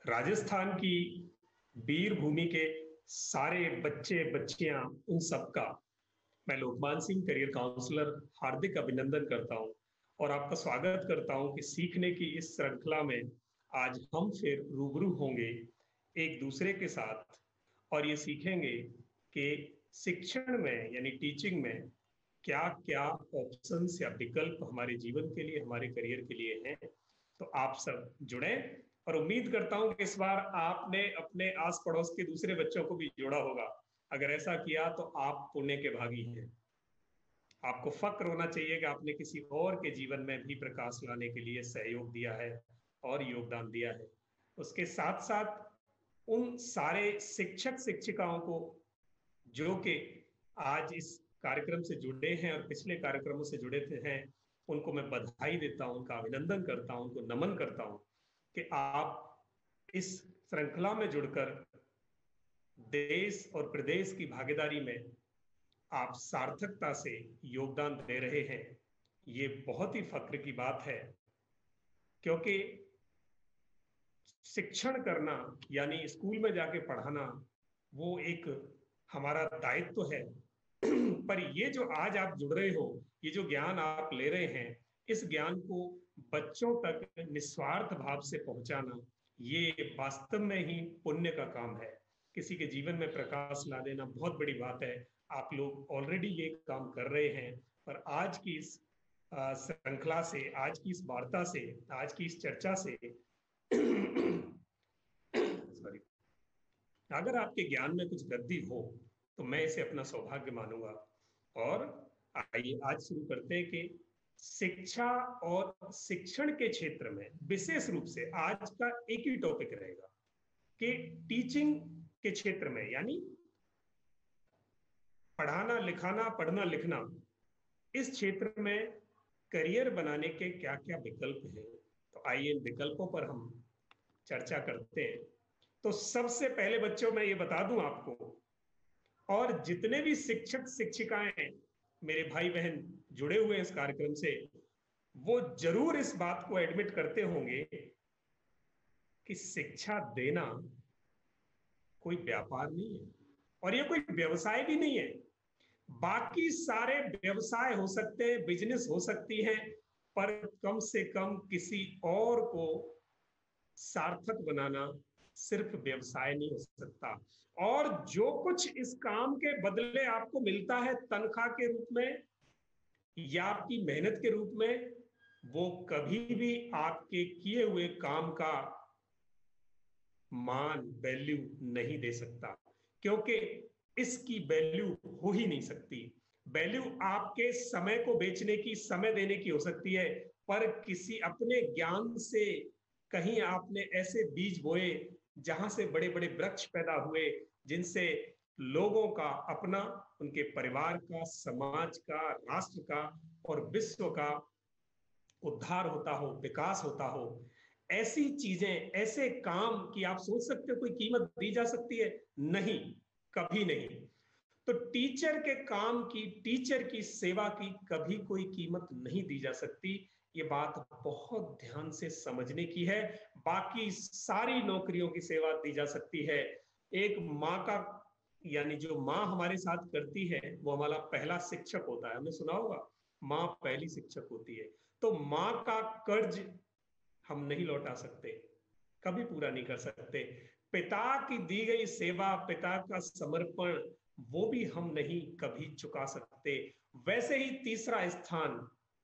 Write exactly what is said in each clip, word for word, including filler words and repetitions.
राजस्थान की वीर भूमि के सारे बच्चे बच्चियां उन सबका मैं लोकमान सिंह करियर काउंसलर हार्दिक अभिनंदन करता हूं और आपका स्वागत करता हूं कि सीखने की इस श्रृंखला में आज हम फिर रूबरू होंगे एक दूसरे के साथ और ये सीखेंगे कि शिक्षण में यानी टीचिंग में क्या क्या ऑप्शंस या विकल्प हमारे जीवन के लिए हमारे करियर के लिए हैं। तो आप सब जुड़े और उम्मीद करता हूं कि इस बार आपने अपने आस पड़ोस के दूसरे बच्चों को भी जोड़ा होगा। अगर ऐसा किया तो आप पुण्य के भागी हैं। आपको फक्र होना चाहिए कि आपने किसी और के जीवन में भी प्रकाश लाने के लिए सहयोग दिया है और योगदान दिया है। उसके साथ साथ उन सारे शिक्षक शिक्षिकाओं को जो कि आज इस कार्यक्रम से जुड़े हैं और पिछले कार्यक्रमों से जुड़े थे हैं, उनको मैं बधाई देता हूं, उनका अभिनंदन करता हूं, उनको नमन करता हूं कि आप इस श्रृंखला में जुड़कर देश और प्रदेश की भागीदारी में आप सार्थकता से योगदान दे रहे हैं। ये बहुत ही फक्र की बात है, क्योंकि शिक्षण करना यानी स्कूल में जाके पढ़ाना वो एक हमारा दायित्व है। पर ये जो आज आप जुड़ रहे हो, ये जो ज्ञान आप ले रहे हैं, इस ज्ञान को बच्चों तक निस्वार्थ भाव से पहुंचाना, ये वास्तव में ही पुण्य का काम है। किसी के जीवन में प्रकाश ला देना बहुत बड़ी बात है। आप लोग ऑलरेडी ये काम कर रहे हैं, पर आज की इस अ, श्रृंखला से, आज की इस वार्ता से, आज की इस चर्चा से सॉरी, अगर आपके ज्ञान में कुछ वृद्धि हो तो मैं इसे अपना सौभाग्य मानूंगा। और आइए आज शुरू करते हैं कि शिक्षा और शिक्षण के क्षेत्र में विशेष रूप से आज का एक ही टॉपिक रहेगा कि टीचिंग के क्षेत्र में यानी पढ़ाना लिखाना पढ़ना लिखना, इस क्षेत्र में करियर बनाने के क्या क्या विकल्प हैं। तो आइए इन विकल्पों पर हम चर्चा करते हैं। तो सबसे पहले बच्चों मैं ये बता दूं आपको, और जितने भी शिक्षक शिक्षिकाएं मेरे भाई बहन जुड़े हुए हैं इस कार्यक्रम से, वो जरूर इस बात को एडमिट करते होंगे कि शिक्षा देना कोई व्यापार नहीं है और ये कोई व्यवसाय भी नहीं है। बाकी सारे व्यवसाय हो सकते हैं, बिजनेस हो सकती है, पर कम से कम किसी और को सार्थक बनाना सिर्फ व्यवसाय नहीं हो सकता। और जो कुछ इस काम के बदले आपको मिलता है तनख्वाह के रूप में या आपकी मेहनत के रूप में, वो कभी भी आपके किए हुए काम का मान वैल्यू नहीं दे सकता, क्योंकि इसकी वैल्यू हो ही नहीं सकती। वैल्यू आपके समय को बेचने की, समय देने की हो सकती है, पर किसी अपने ज्ञान से कहीं आपने ऐसे बीज बोए जहां से बड़े बड़े वृक्ष पैदा हुए, जिनसे लोगों का अपना, उनके परिवार का, समाज का, राष्ट्र का और विश्व का उद्धार होता हो, विकास होता हो। ऐसी चीजें, ऐसे काम की आप सोच सकते हो कोई कीमत दी जा सकती है? नहीं, कभी नहीं। तो टीचर के काम की, टीचर की सेवा की कभी कोई कीमत नहीं दी जा सकती। ये बात बहुत ध्यान से समझने की है। बाकी सारी नौकरियों की सेवा दी जा सकती है। एक माँ का, यानी जो माँ हमारे साथ करती है, वो हमारा पहला शिक्षक होता है। हमने सुना होगा, माँ पहली शिक्षक होती है। तो माँ का कर्ज हम नहीं लौटा सकते, कभी पूरा नहीं कर सकते। पिता की दी गई सेवा, पिता का समर्पण, वो भी हम नहीं कभी चुका सकते। वैसे ही तीसरा स्थान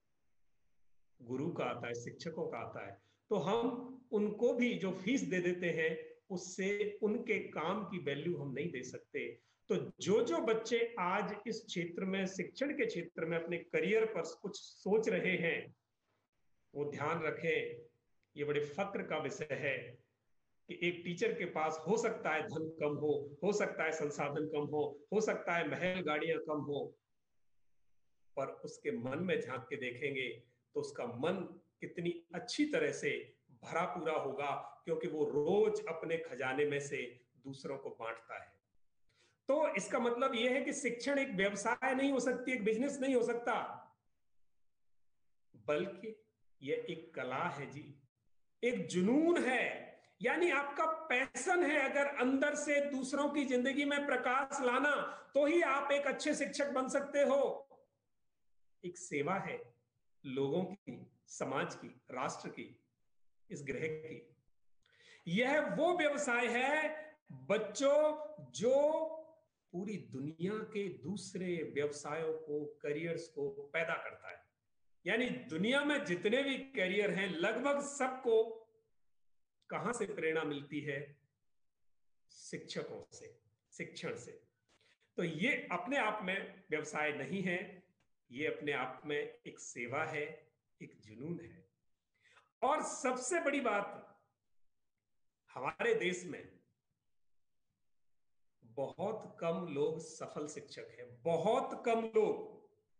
गुरु का आता है, शिक्षकों का आता है। तो हम उनको भी जो फीस दे देते हैं, उससे उनके काम की वैल्यू हम नहीं दे सकते। तो जो जो बच्चे आज इस क्षेत्र में, शिक्षण के क्षेत्र में अपने करियर पर कुछ सोच रहे हैं, वो ध्यान रखें, ये बड़े फक्र का विषय है कि एक टीचर के पास हो सकता है धन कम हो हो सकता है संसाधन कम हो हो सकता है महल गाड़ियां कम हो, पर उसके मन में झांक के देखेंगे तो उसका मन कितनी अच्छी तरह से भरा पूरा होगा, क्योंकि वो रोज अपने खजाने में से दूसरों को बांटता है। तो इसका मतलब यह है कि शिक्षण एक व्यवसाय नहीं हो सकती, एक बिजनेस नहीं हो सकता, बल्कि यह एक कला है जी, एक जुनून है, यानी आपका पैशन है, अगर अंदर से दूसरों की जिंदगी में प्रकाश लाना, तो ही आप एक अच्छे शिक्षक बन सकते हो। एक सेवा है लोगों की, समाज की, राष्ट्र की, इस ग्रह की। यह वो व्यवसाय है बच्चों जो पूरी दुनिया के दूसरे व्यवसायों को, करियर्स को पैदा करता है। यानी दुनिया में जितने भी करियर हैं, लगभग सबको कहां से प्रेरणा मिलती है? शिक्षकों से, शिक्षण से। तो ये अपने आप में व्यवसाय नहीं है, ये अपने आप में एक सेवा है, एक जुनून है। और सबसे बड़ी बात, हमारे देश में बहुत कम लोग सफल शिक्षक हैं, बहुत कम लोग।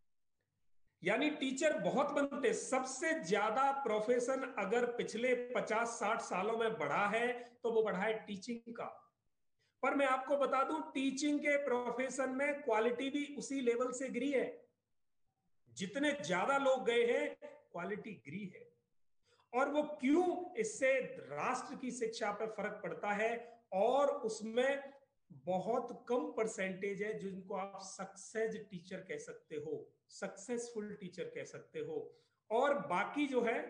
यानी टीचर बहुत बनते, सबसे ज्यादा प्रोफेशन अगर पिछले पचास साठ सालों में बढ़ा है तो वो बढ़ा है टीचिंग का। पर मैं आपको बता दूं, टीचिंग के प्रोफेशन में क्वालिटी भी उसी लेवल से गिरी है। जितने ज्यादा लोग गए हैं, क्वालिटी गिरी है। और वो क्यों? इससे राष्ट्र की शिक्षा पर फर्क पड़ता है, और उसमें बहुत कम परसेंटेज है जिनको आप सक्सेस टीचर कह सकते हो, सक्सेसफुल टीचर कह सकते हो। और बाकी जो है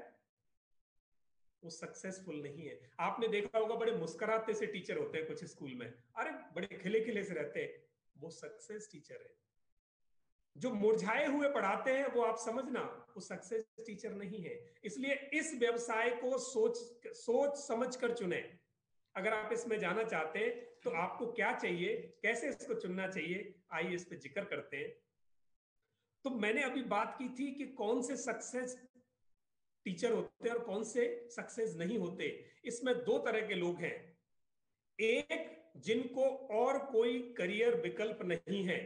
वो सक्सेसफुल नहीं है। आपने देखा होगा, बड़े मुस्कुराते से टीचर होते हैं कुछ स्कूल में, अरे बड़े खिले खिले से रहते हैं, वो सक्सेस टीचर है। जो मुरझाए हुए पढ़ाते हैं, वो आप समझना वो सक्सेस टीचर नहीं है। इसलिए इस व्यवसाय को सोच सोच समझ कर चुने। अगर आप इसमें जाना चाहते हैं तो आपको क्या चाहिए, कैसे इसको चुनना चाहिए, आइए इस पे जिक्र करते हैं। तो मैंने अभी बात की थी कि कौन से सक्सेस टीचर होते हैं और कौन से सक्सेस नहीं होते। इसमें दो तरह के लोग हैं। एक, जिनको और कोई करियर विकल्प नहीं है,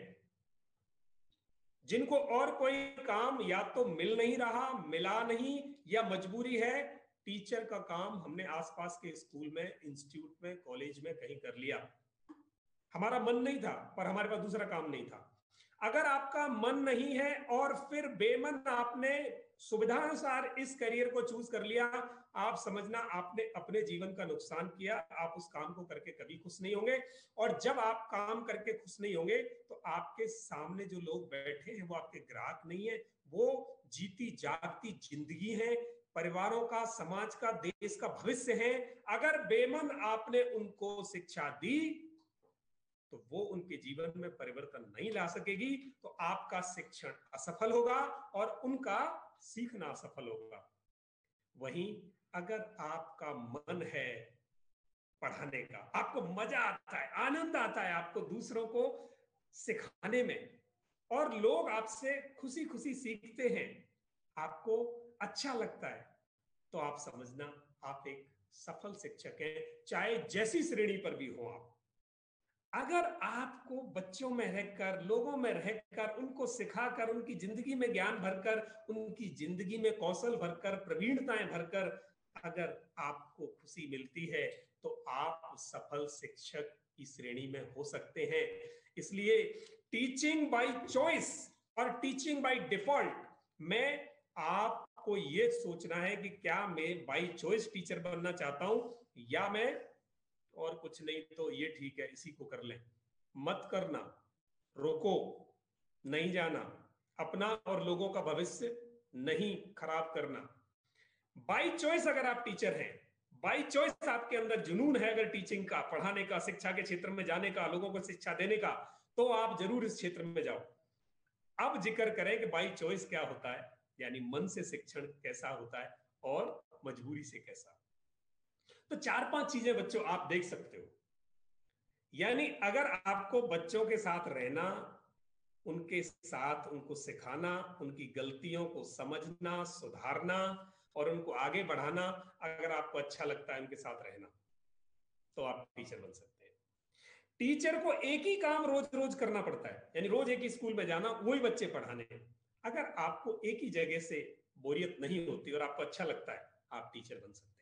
जिनको और कोई काम या तो मिल नहीं रहा, मिला नहीं, या मजबूरी है। टीचर का काम हमने आसपास के स्कूल में, इंस्टीट्यूट में, कॉलेज में कहीं कर लिया, हमारा मन नहीं था, पर हमारे पास दूसरा काम नहीं था। अगर आपका मन नहीं है और फिर बेमन आपने सुविधानुसार इस करियर को चूज कर लिया, आप समझना आपने अपने जीवन का नुकसान किया। आप उस काम को करके कभी खुश नहीं होंगे, और जब आप काम करके खुश नहीं होंगे तो आपके सामने जो लोग बैठे हैं वो आपके ग्राहक नहीं है, वो जीती जागती जिंदगी है, परिवारों का, समाज का, देश का भविष्य है। अगर बेमन आपने उनको शिक्षा दी तो वो उनके जीवन में परिवर्तन नहीं ला सकेगी, तो आपका शिक्षण असफल होगा और उनका सीखना असफल होगा। वहीं अगर आपका मन है पढ़ाने का, आपको मजा आता है, आनंद आता है आपको दूसरों को सिखाने में, और लोग आपसे खुशी खुशी सीखते हैं, आपको अच्छा लगता है, तो आप समझना आप एक सफल शिक्षक हैं, चाहे जैसी श्रेणी पर भी हो आप। अगर आपको बच्चों में रहकर, लोगों में रहकर, उनको सिखाकर, उनकी जिंदगी में ज्ञान भरकर, उनकी जिंदगी में कौशल भरकर, प्रवीणताएं भरकर अगर आपको खुशी मिलती है, तो आप सफल शिक्षक की श्रेणी में हो सकते हैं। इसलिए टीचिंग बाय चॉइस और टीचिंग बाय डिफॉल्ट में आपको यह सोचना है कि क्या मैं बाय चॉइस टीचर बनना चाहता हूं, या मैं और कुछ नहीं तो ये ठीक है, इसी को कर लें। मत करना, रोको, नहीं जाना, अपना और लोगों का भविष्य नहीं खराब करना। बाई चॉइस अगर आप टीचर हैं, बाई चॉइस आपके अंदर जुनून है अगर टीचिंग का, पढ़ाने का, शिक्षा के क्षेत्र में जाने का, लोगों को शिक्षा देने का, तो आप जरूर इस क्षेत्र में जाओ। अब जिक्र करें कि बाई चॉइस क्या होता है, यानी मन से शिक्षण कैसा होता है और मजबूरी से कैसा। तो चार पांच चीजें बच्चों आप देख सकते हो। यानी अगर आपको बच्चों के साथ रहना, उनके साथ उनको सिखाना, उनकी गलतियों को समझना, सुधारना और उनको आगे बढ़ाना, अगर आपको अच्छा लगता है उनके साथ रहना, तो आप टीचर बन सकते हैं। टीचर को एक ही काम रोज रोज करना पड़ता है, यानी रोज एक ही स्कूल में जाना, वही बच्चे पढ़ाने हैं। अगर आपको एक ही जगह से बोरियत नहीं होती और आपको अच्छा लगता है, आप टीचर बन सकते हैं।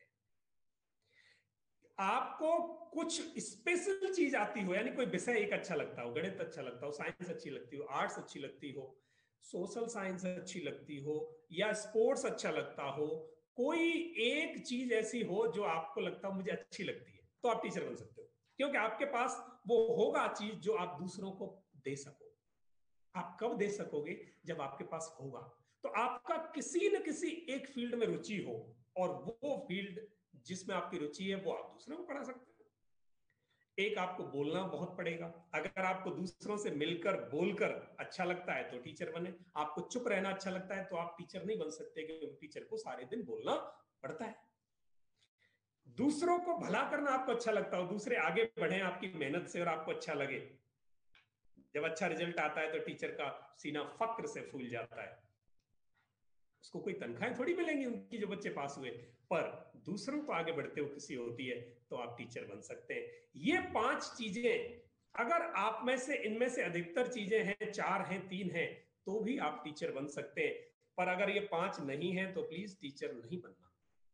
आपको कुछ स्पेशल चीज आती हो, यानी कोई विषय एक अच्छा लगता हो, गणित अच्छा लगता हो, साइंस अच्छी लगती हो, आर्ट्स अच्छी लगती हो, सोशल साइंस अच्छी लगती हो, या स्पोर्ट्स अच्छा लगता हो, कोई एक चीज ऐसी हो जो आपको लगता हो मुझे अच्छी लगती है, तो आप टीचर बन सकते हो, क्योंकि आपके पास वो होगा चीज जो आप दूसरों को दे सको। आप कब दे सकोगे? जब आपके पास होगा। तो आपका किसी न किसी एक फील्ड में रुचि हो, और वो फील्ड जिसमें आपकी रुचि है वो आप दूसरों को पढ़ा सकते हो। एक, आपको बोलना बहुत पड़ेगा। अगर आपको दूसरों से मिलकर बोलकर अच्छा लगता है तो टीचर बने। आपको चुप रहना अच्छा लगता है तो आप टीचर नहीं बन सकते, क्योंकि टीचर को सारे दिन बोलना पड़ता है। दूसरों को भला करना आपको अच्छा लगता हो, दूसरे आगे बढ़े आपकी मेहनत से और आपको अच्छा लगे, जब अच्छा रिजल्ट आता है तो टीचर का सीना फक्र से फूल जाता है। उसको कोई तनख्वाहें थोड़ी मिलेंगी उनकी जो बच्चे पास हुए, पर दूसरों को आगे बढ़ते हुए खुशी होती है तो आप टीचर बन सकते हैं। ये पांच चीजें, अगर आप में से इनमें से अधिकतर चीजें हैं, चार हैं, तीन हैं, तो भी आप टीचर बन सकते हैं। पर अगर ये पांच नहीं है तो प्लीज टीचर नहीं बनना।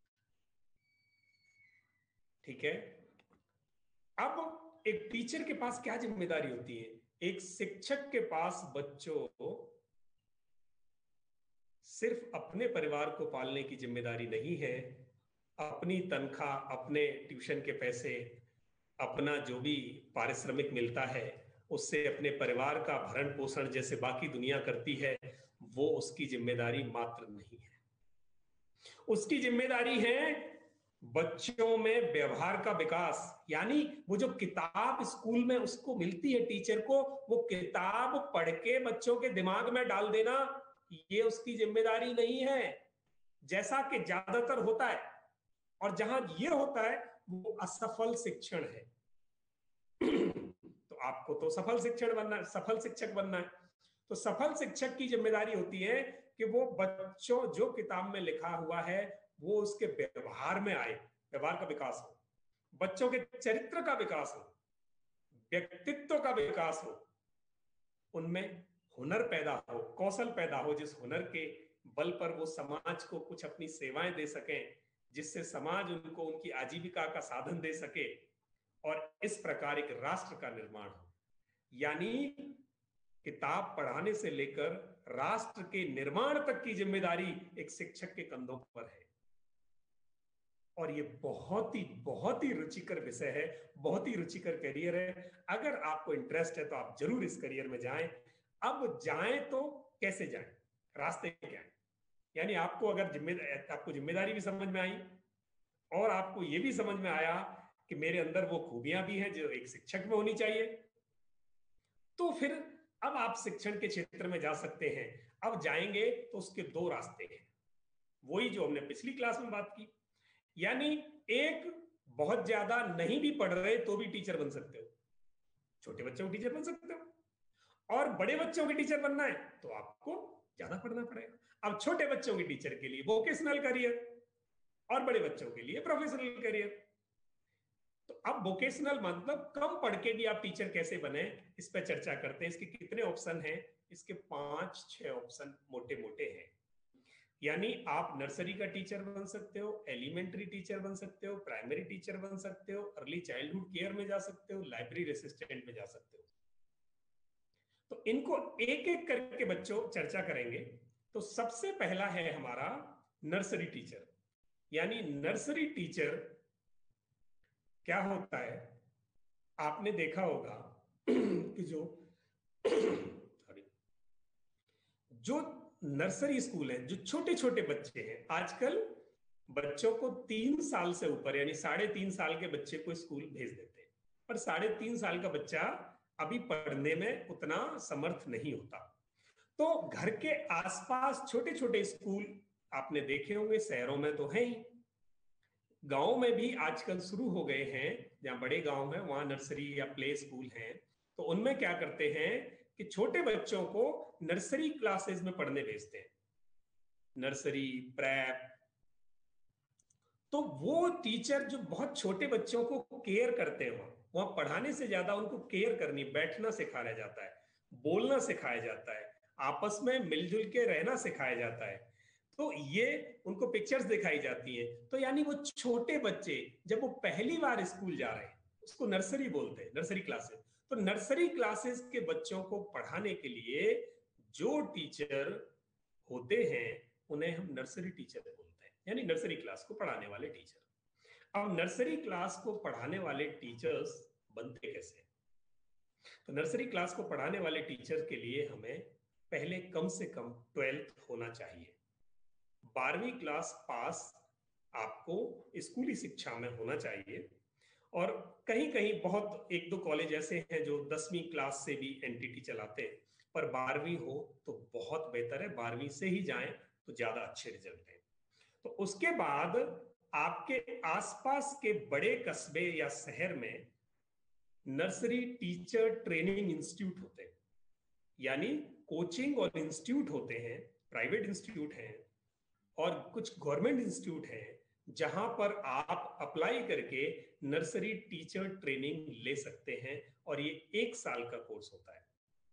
ठीक है? अब एक टीचर के पास क्या जिम्मेदारी होती है? एक शिक्षक के पास बच्चों को सिर्फ अपने परिवार को पालने की जिम्मेदारी नहीं है। अपनी तनख्वाह, अपने ट्यूशन के पैसे, अपना जो भी पारिश्रमिक मिलता है, उससे अपने परिवार का भरण पोषण जैसे बाकी दुनिया करती है, वो उसकी जिम्मेदारी मात्र नहीं है। उसकी जिम्मेदारी है बच्चों में व्यवहार का विकास। यानी वो जो किताब स्कूल में उसको मिलती है टीचर को, वो किताब पढ़ के बच्चों के दिमाग में डाल देना, ये उसकी जिम्मेदारी नहीं है, जैसा कि ज्यादातर होता है। और जहां ये होता है वो असफल शिक्षण है। तो आपको तो सफल शिक्षण बनना है, सफल शिक्षक बनना है। तो सफल शिक्षक की जिम्मेदारी होती है कि वो बच्चों जो किताब में लिखा हुआ है वो उसके व्यवहार में आए, व्यवहार का विकास हो, बच्चों के चरित्र का विकास हो, व्यक्तित्व का विकास हो, उनमें हुनर पैदा हो, कौशल पैदा हो, जिस हुनर के बल पर वो समाज को कुछ अपनी सेवाएं दे सकें, जिससे समाज उनको उनकी आजीविका का साधन दे सके, और इस प्रकार एक राष्ट्र का निर्माण हो। यानी किताब पढ़ाने से लेकर राष्ट्र के निर्माण तक की जिम्मेदारी एक शिक्षक के कंधों पर है। और ये बहुत ही बहुत ही रुचिकर विषय है, बहुत ही रुचिकर करियर है। अगर आपको इंटरेस्ट है तो आप जरूर इस करियर में जाएं। अब जाएं तो कैसे जाएं, रास्ते क्या है? यानी आपको अगर जिम्मेदारी, आपको जिम्मेदारी भी समझ में आई, और आपको ये भी समझ में आया कि मेरे अंदर वो खूबियां भी हैं जो एक शिक्षक में होनी चाहिए, तो फिर अब आप शिक्षण के क्षेत्र में जा सकते हैं। अब जाएंगे तो उसके दो रास्ते हैं, वही जो हमने पिछली क्लास में बात की। यानी एक, बहुत ज्यादा नहीं भी पढ़ रहे तो भी टीचर बन सकते हो, छोटे बच्चों को टीचर बन सकते हो। और बड़े बच्चों के टीचर बनना है तो आपको ज्यादा पढ़ना पड़ेगा। अब छोटे बच्चों के टीचर के लिए वोकेशनल करियर, और बड़े बच्चों के लिए प्रोफेशनल करियर। तो अब वोकेशनल मतलब कम पढ़ के भी आप टीचर कैसे बने, इस पर चर्चा करते हैं। इसके कितने ऑप्शन हैं? इसके पांच छह ऑप्शन मोटे मोटे हैं। यानी आप नर्सरी का टीचर बन सकते हो, एलिमेंट्री टीचर बन सकते हो, प्राइमरी टीचर बन सकते हो, अर्ली चाइल्डहुड केयर में जा सकते हो, लाइब्रेरी असिस्टेंट में जा सकते हो। तो इनको एक एक करके बच्चों चर्चा करेंगे। तो सबसे पहला है हमारा नर्सरी टीचर। यानी नर्सरी टीचर क्या होता है? आपने देखा होगा कि जो जो नर्सरी स्कूल है, जो छोटे छोटे बच्चे हैं, आजकल बच्चों को तीन साल से ऊपर यानी साढ़े तीन साल के बच्चे को स्कूल भेज देते हैं, पर साढ़े तीन साल का बच्चा अभी पढ़ने में उतना समर्थ नहीं होता। तो घर के आसपास छोटे छोटे स्कूल आपने देखे होंगे, शहरों में तो है ही, गांव में भी आजकल शुरू हो गए हैं। जहां बड़े गांव हैं वहां नर्सरी या प्ले स्कूल हैं। तो उनमें क्या करते हैं कि छोटे बच्चों को नर्सरी क्लासेस में पढ़ने भेजते हैं, नर्सरी, प्रेप। तो वो टीचर जो बहुत छोटे बच्चों को केयर करते हैं, वहां वहां पढ़ाने से ज्यादा उनको केयर करनी, बैठना सिखाया जाता है, बोलना सिखाया जाता है, आपस में मिलजुल के रहना सिखाया जाता है। तो ये उनको पिक्चर्स दिखाई जाती हैं। तो यानी वो छोटे बच्चे जब वो पहली बार स्कूल जा रहे हैं, उसको नर्सरी बोलते हैं, नर्सरी क्लासेस। तो नर्सरी क्लासेस के बच्चों को पढ़ाने के लिए जो टीचर होते हैं उन्हें हम नर्सरी टीचर बोलते हैं। यानी नर्सरी क्लास को पढ़ाने वाले टीचर। अब नर्सरी क्लास को पढ़ाने वाले टीचर्स बनते कैसे? तो नर्सरी क्लास को पढ़ाने वाले टीचर के लिए हमें पहले कम से कम ट्वेल्थ होना चाहिए। बारहवीं क्लास पास आपको स्कूली शिक्षा में होना चाहिए। और कहीं कहीं बहुत एक दो कॉलेज ऐसे हैं जो दसवीं क्लास से भी एनटीटी चलाते हैं, पर बारहवीं हो तो बहुत बेहतर है, बारहवीं से ही जाएं तो ज्यादा अच्छे रिजल्ट हैं। तो उसके बाद आपके आसपास के बड़े कस्बे या शहर में नर्सरी टीचर ट्रेनिंग इंस्टीट्यूट होते हैं, यानी कोचिंग और इंस्टीट्यूट होते हैं, प्राइवेट इंस्टीट्यूट हैं और कुछ गवर्नमेंट इंस्टीट्यूट हैं, जहां पर आप अप्लाई करके नर्सरी टीचर ट्रेनिंग ले सकते हैं। और ये एक साल का कोर्स होता है।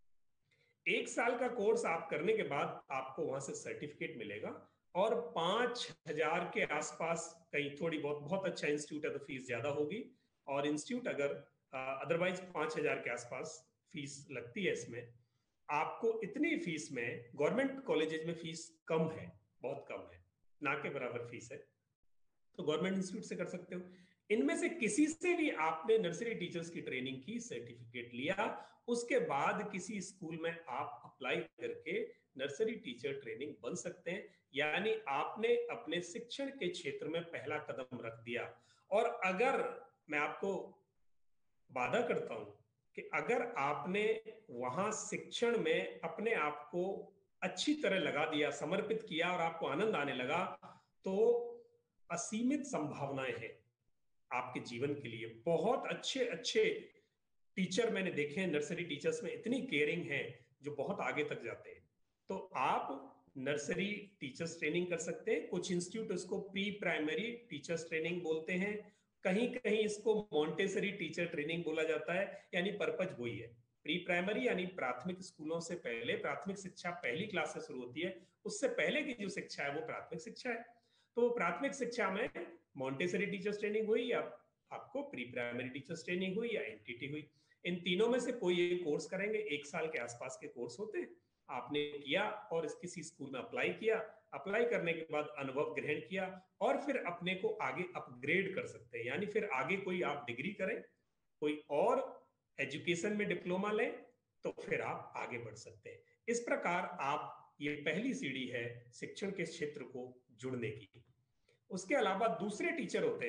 एक साल का कोर्स आप करने के बाद आपको वहां से सर्टिफिकेट मिलेगा और पांच हजार के आसपास, कहीं थोड़ी बहुत बहुत अच्छा इंस्टीट्यूट है तो फीस ज्यादा होगी, और इंस्टीट्यूट अगर अदरवाइज पांच हजार के आसपास फीस लगती है। इसमें आपको इतनी फीस में, गवर्नमेंट कॉलेजेस में फीस कम है, बहुत कम है, ना के बराबर फीस है, तो गवर्नमेंट इंस्टीट्यूट से कर सकते हो। इनमें से किसी से भी आपने नर्सरी टीचर्स की ट्रेनिंग की, सर्टिफिकेट लिया, उसके बाद किसी स्कूल में आप अप्लाई करके नर्सरी टीचर ट्रेनिंग बन सकते हैं। यानी आपने अपने शिक्षण के क्षेत्र में पहला कदम रख दिया। और अगर मैं आपको वादा करता हूं कि अगर आपने वहां शिक्षण में अपने आप को अच्छी तरह लगा दिया, समर्पित किया और आपको आनंद आने लगा, तो असीमित संभावनाएं हैं आपके जीवन के लिए। बहुत अच्छे अच्छे टीचर मैंने देखे हैं, नर्सरी टीचर्स में इतनी केयरिंग है जो बहुत आगे तक जाते हैं। तो आप नर्सरी टीचर्स ट्रेनिंग कर सकते हैं। कुछ इंस्टीट्यूट इसको प्री प्राइमरी टीचर्स ट्रेनिंग बोलते हैं, कहीं कहीं इसको मॉन्टेसरी टीचर ट्रेनिंग बोला जाता है। यानी पर्पज वही है, प्री प्राइमरी यानी प्राथमिक स्कूलों से पहले, प्राथमिक शिक्षा पहली क्लास से शुरू होती है, उससे पहले की जो शिक्षा है वो प्राथमिक शिक्षा है। तो प्राथमिक शिक्षा में मॉन्टेसरी टीचर्स ट्रेनिंग हुई या आपको प्री प्राइमरी टीचर्स ट्रेनिंग हुई या एनटीटी हुई, इन तीनों में से कोई एक कोर्स करेंगे। एक साल के आसपास के कोर्स होते हैं, आपने किया और इस किसी स्कूल में अप्लाई किया, अप्लाई करने के बाद अनुभव ग्रहण किया और फिर अपने को आगे अपग्रेड कर सकते हैं। यानी फिर आगे कोई आप डिग्री करें, कोई और एजुकेशन में डिप्लोमा लें, तो फिर आप आगे बढ़ सकते हैं। इस प्रकार आप, ये पहली सीढ़ी है शिक्षण के क्षेत्र को जुड़ने की। उसके अलावा दूसरे टीचर होते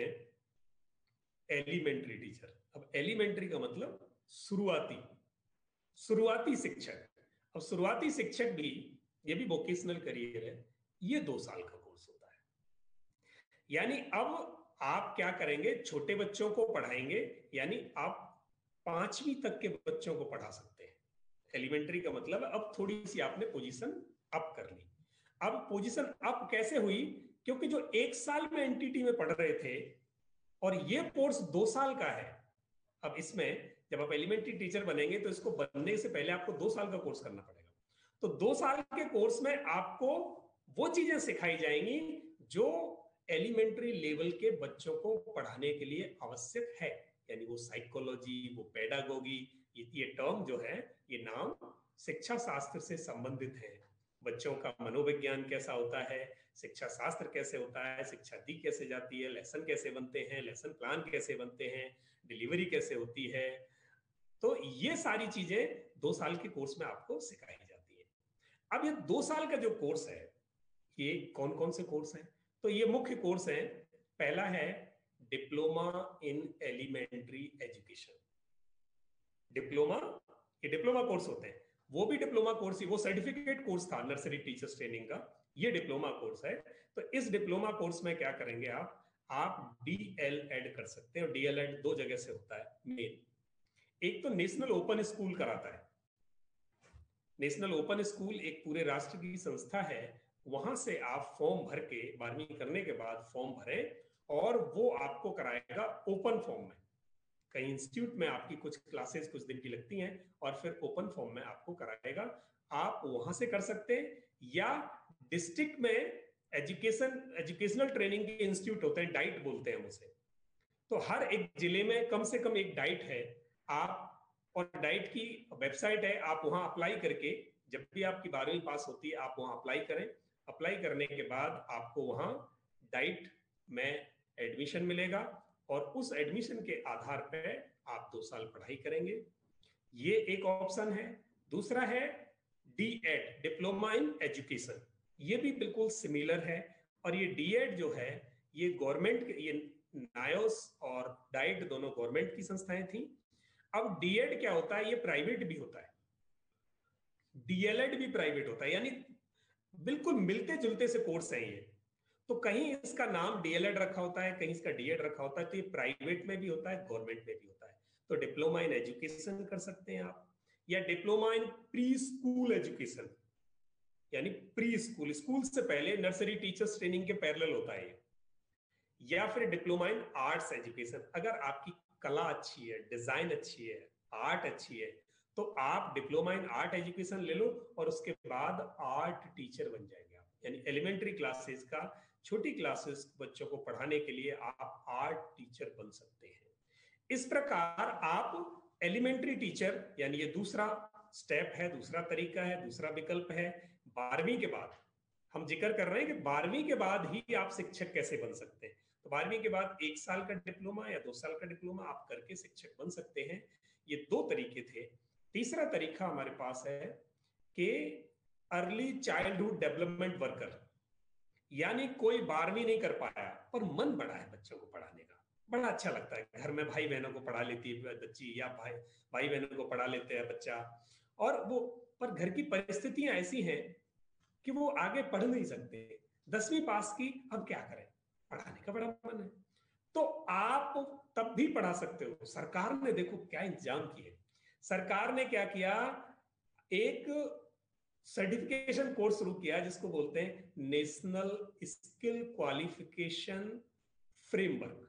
हैं एलिमेंट्री टीचर। अब एलिमेंट्री का मतलब शुरुआती, शुरुआती शिक्षक। अब शुरुआती शिक्षक भी, ये भी वोकेशनल करियर है, ये दो साल का कोर्स होता है। यानी अब आप क्या करेंगे, छोटे बच्चों को पढ़ाएंगे, यानी आप पांचवी तक के बच्चों को पढ़ा सकते हैं। एलिमेंट्री का मतलब अब थोड़ी सी आपने पोजीशन अप कर ली। अब पोजीशन अप कैसे हुई, क्योंकि जो एक साल में एनटीटी में पढ़ रहे थे और ये कोर्स दो साल का है। अब इसमें जब आप एलिमेंट्री टीचर बनेंगे तो इसको बनने से पहले आपको दो साल का कोर्स करना पड़ेगा। तो दो साल के कोर्स में आपको वो चीजें सिखाई जाएंगी जो एलिमेंट्री लेवल के बच्चों को पढ़ाने के लिए आवश्यक है। यानी वो साइकोलॉजी, वो पेडागोगी, ये, ये टर्म जो है, ये नाम शिक्षा शास्त्र से संबंधित है। बच्चों का मनोविज्ञान कैसा होता है, शिक्षा शास्त्र कैसे होता है, शिक्षा दी कैसे जाती है, लेसन कैसे बनते हैं, लेसन प्लान कैसे बनते हैं, डिलीवरी कैसे होती है। तो ये सारी चीजें दो साल के कोर्स में आपको सिखाई जाती है। अब ये दो साल का जो कोर्स है, ये कौन कौन से कोर्स हैं? तो ये मुख्य कोर्स हैं। पहला है diploma in elementary education. Diploma, ये डिप्लोमा कोर्स होते हैं, वो भी डिप्लोमा कोर्स ही, वो सर्टिफिकेट कोर्स था नर्सरी टीचर्स ट्रेनिंग का, ये डिप्लोमा कोर्स है। तो इस डिप्लोमा कोर्स में क्या करेंगे आप आप डीएलएड कर सकते हैं। डीएलएड दो जगह से होता है मेन। एक तो नेशनल ओपन स्कूल कराता है। नेशनल ओपन स्कूल एक पूरे राष्ट्र की संस्था है, वहां से आप फॉर्म भर के, बारहवीं करने के बाद फॉर्म भरें और वो आपको कराएगा ओपन फॉर्म में। कई इंस्टीट्यूट में आपकी कुछ क्लासेस कुछ दिन की लगती हैं और फिर ओपन फॉर्म में आपको कराएगा। आप वहां से कर सकते हैं, या डिस्ट्रिक्ट में एजुकेशन एजुकेशनल ट्रेनिंग के इंस्टीट्यूट होते हैं, डाइट बोलते हैं उसे। तो हर एक जिले में कम से कम एक डाइट है। आप, और डाइट की वेबसाइट है, आप वहां अप्लाई करके, जब भी आपकी बारहवीं पास होती है आप वहां अप्लाई करें। अप्लाई करने के बाद आपको वहां डाइट में एडमिशन मिलेगा और उस एडमिशन के आधार पर आप दो साल पढ़ाई करेंगे। ये एक ऑप्शन है। दूसरा है D Ed, diploma in education. ये भी बिल्कुल सिमिलर है और ये डी एड जो है ये गवर्नमेंट, ये नायोस और डाइट दोनों गवर्नमेंट की संस्थाएं थी। अब डी एड क्या होता है, ये प्राइवेट भी होता है, डी एल एड भी प्राइवेट होता है, यानी बिल्कुल मिलते जुलते से कोर्स हैं ये। तो कहीं इसका नाम डी एल एड रखा होता है, कहीं इसका डी एड रखा होता है, तो ये प्राइवेट में भी होता है, गवर्नमेंट में भी होता है। तो डिप्लोमा इन एजुकेशन कर सकते हैं आप, या diploma in pre school education, यानी प्री स्कूल, स्कूल से पहले नर्सरी टीचर्स ट्रेनिंग के पैरेलल होता है ये। या फिर डिप्लोमा इन आर्ट्स एजुकेशन, अगर आपकी कला अच्छी है, डिजाइन अच्छी है, आर्ट अच्छी है, तो आप डिप्लोमा इन आर्ट एजुकेशन ले लो और उसके बाद आर्ट टीचर बन जाएंगे आप, यानी एलिमेंट्री क्लासेस का, छोटी क्लासेस बच्चों को पढ़ाने के लिए आप आर्ट टीचर बन सकते हैं। इस प्रकार आप एलिमेंट्री टीचर, यानी ये दूसरा स्टेप है, दूसरा तरीका है, दूसरा विकल्प है। बारहवीं के बाद हम जिक्र कर रहे हैं कि बारहवीं के बाद ही आप शिक्षक कैसे बन सकते हैं। तो बारहवीं के बाद एक साल का डिप्लोमा या दो साल का डिप्लोमा आप करके शिक्षक बन सकते हैं। ये दो तरीके थे। तीसरा तरीका हमारे पास है कि अर्ली चाइल्डहुड डेवलपमेंट वर्कर, यानी कोई बारहवीं नहीं कर पाया पर मन बड़ा है बच्चों को पढ़ाने का, बड़ा अच्छा लगता है, घर में भाई बहनों को पढ़ा लेती है बच्ची, या भाई भाई बहनों को पढ़ा लेते हैं बच्चा, और वो पर घर की परिस्थितियां ऐसी हैं कि वो आगे पढ़ नहीं सकते। दसवीं पास की, अब क्या करें, पढ़ाने का बड़ा मन है, तो आप तब भी पढ़ा सकते हो। सरकार ने देखो क्या इंतजाम किए, सरकार ने क्या किया, एक सर्टिफिकेशन कोर्स शुरू किया जिसको बोलते हैं national skill qualification framework.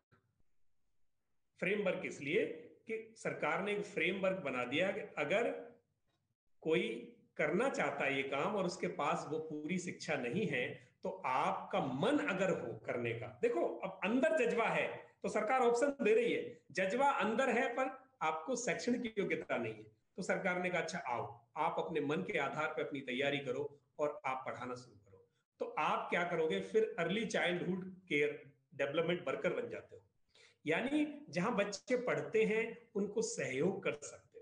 Framework इसलिए कि सरकार ने एक फ्रेमवर्क बना दिया कि अगर कोई करना चाहता है ये काम और उसके पास वो पूरी शिक्षा नहीं है, तो आपका मन अगर हो करने का, देखो अब अंदर जज्बा है तो सरकार ऑप्शन दे रही है, जज्बा अंदर है पर आपको शैक्षणिक योग्यता नहीं है, तो सरकार ने कहा अच्छा आओ, आप अपने मन के आधार पर अपनी तैयारी करो और आप पढ़ाना शुरू करो। तो आप क्या करोगे, फिर early childhood care development worker बन जाते हो, यानी जहां बच्चे पढ़ते हैं उनको सहयोग कर सकते हो,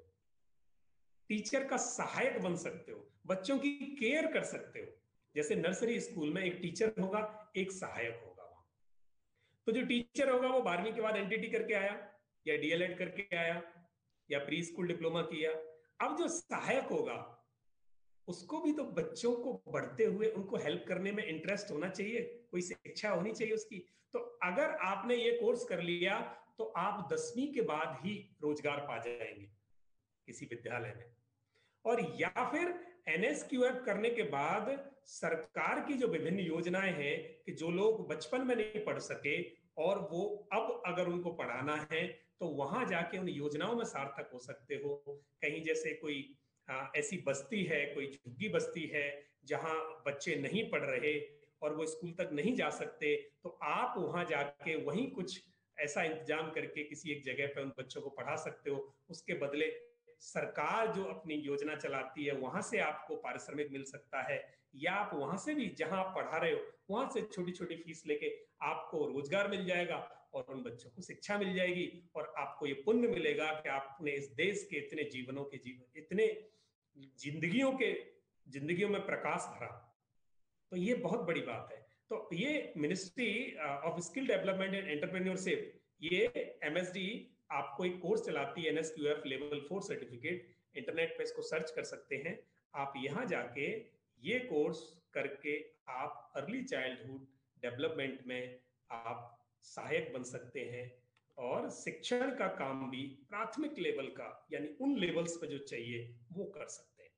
टीचर का सहायक बन सकते हो, बच्चों की केयर कर सकते हो। जैसे नर्सरी स्कूल में एक टीचर होगा, एक सहायक होगा वहां। तो जो टीचर होगा वो बारहवीं के बाद एनटीटी करके आया या डी एल एड करके आया या प्री स्कूल डिप्लोमा किया। अब जो सहायक होगा उसको भी तो बच्चों को बढ़ते हुए उनको हेल्प करने में इंटरेस्ट होना चाहिए, कोई शिक्षा होनी चाहिए उसकी। तो अगर आपने ये कोर्स कर लिया तो आप दसवीं के बाद ही रोजगार पा जाएंगे किसी विद्यालय में। और या फिर एन एस क्यू एफ करने के बाद सरकार की जो विभिन्न योजनाएं हैं कि जो लोग बचपन में नहीं पढ़ सके और वो अब अगर उनको पढ़ाना है तो वहां जाके उन योजनाओं में सार्थक हो सकते हो। कहीं जैसे कोई आ, ऐसी बस्ती है, कोई झुग्गी बस्ती है जहां बच्चे नहीं पढ़ रहे और वो स्कूल तक नहीं जा सकते, तो आप वहां जाके वहीं कुछ ऐसा इंतजाम करके किसी एक जगह पे उन बच्चों को पढ़ा सकते हो। उसके बदले सरकार जो अपनी योजना चलाती है वहां से आपको पारिश्रमिक मिल सकता है, या आप वहां से भी जहां आप पढ़ा रहे हो वहां से छोटी छोटी फीस लेके आपको रोजगार मिल जाएगा और उन बच्चों को शिक्षा मिल जाएगी और आपको ये पुण्य मिलेगा कि आपने इस देश के इतने जीवनों के जीवन, इतने जिंदगियों के जिंदगियों में प्रकाश भरा। तो ये बहुत बड़ी बात है। तो ये ministry of skill development and entrepreneurship, ये एम एस डी आपको एक कोर्स चलाती है, N S Q F level four certificate. Internet पे इसको सर्च कर सकते हैं आप, यहां जाके ये कोर्स करके आप अर्ली चाइल्डहुड डेवलपमेंट में आप सहायक बन सकते हैं और शिक्षण का काम भी प्राथमिक लेवल का, यानी उन लेवल्स पे जो चाहिए वो कर सकते हैं।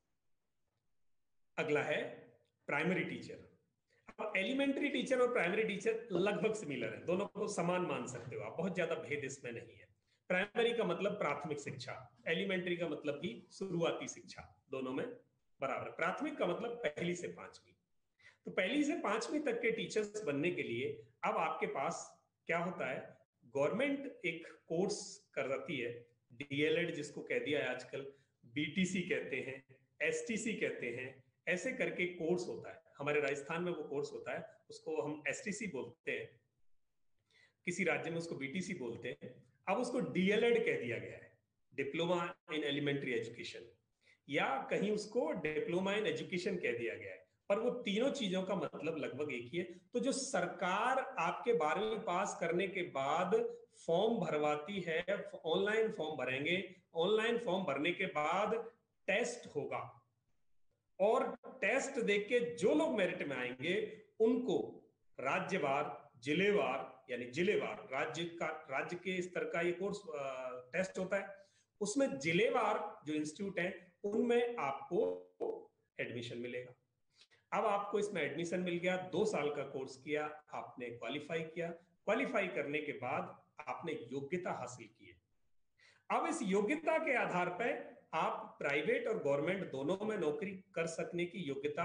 अगला है प्राइमरी टीचर। अब एलिमेंट्री टीचर और प्राइमरी टीचर लगभग सिमिलर है, दोनों को समान मान सकते हो आप, बहुत ज्यादा भेद इसमें नहीं है। प्राइमरी का मतलब प्राथमिक शिक्षा, एलिमेंट्री का मतलब भी शुरुआती शिक्षा, दोनों में बराबर। प्राथमिक का मतलब पहली से पांचवी। तो पहली से पांचवी तक के टीचर्स बनने के लिए अब आपके पास क्या होता है, गवर्नमेंट एक कोर्स करवाती है, डी एल एड जिसको कह दिया है आजकल, बी टी सी कहते हैं, एस टी सी कहते हैं, ऐसे करके कोर्स होता है। हमारे राजस्थान में वो कोर्स होता है, उसको हम एसटीसी बोलते हैं, किसी राज्य में उसको बीटीसी बोलते हैं। अब उसको डीएलएड कह दिया गया है, डिप्लोमा इन एलिमेंट्री एजुकेशन, या कहीं उसको डिप्लोमा इन एजुकेशन कह दिया गया है, पर वो तीनों चीजों का मतलब लगभग एक ही है। तो जो सरकार आपके बारहवीं पास करने के बाद फॉर्म भरवाती है, ऑनलाइन फॉर्म भरेंगे, ऑनलाइन फॉर्म भरने के बाद टेस्ट होगा, और टेस्ट देख के जो लोग मेरिट में आएंगे उनको राज्यवार, जिलेवार, यानी जिलेवार राज्य का, राज्य के स्तर का ये कोर्स टेस्ट होता है, उसमें जिलेवार जो इंस्टीट्यूट है उनमें आपको एडमिशन मिलेगा। अब आपको इसमें एडमिशन मिल गया, दो साल का कोर्स किया आपने, क्वालिफाई किया, क्वालिफाई करने के बाद आपने योग्यता हासिल की है। अब इस योग्यता के आधार पर आप प्राइवेट और गवर्नमेंट दोनों में नौकरी कर सकने की योग्यता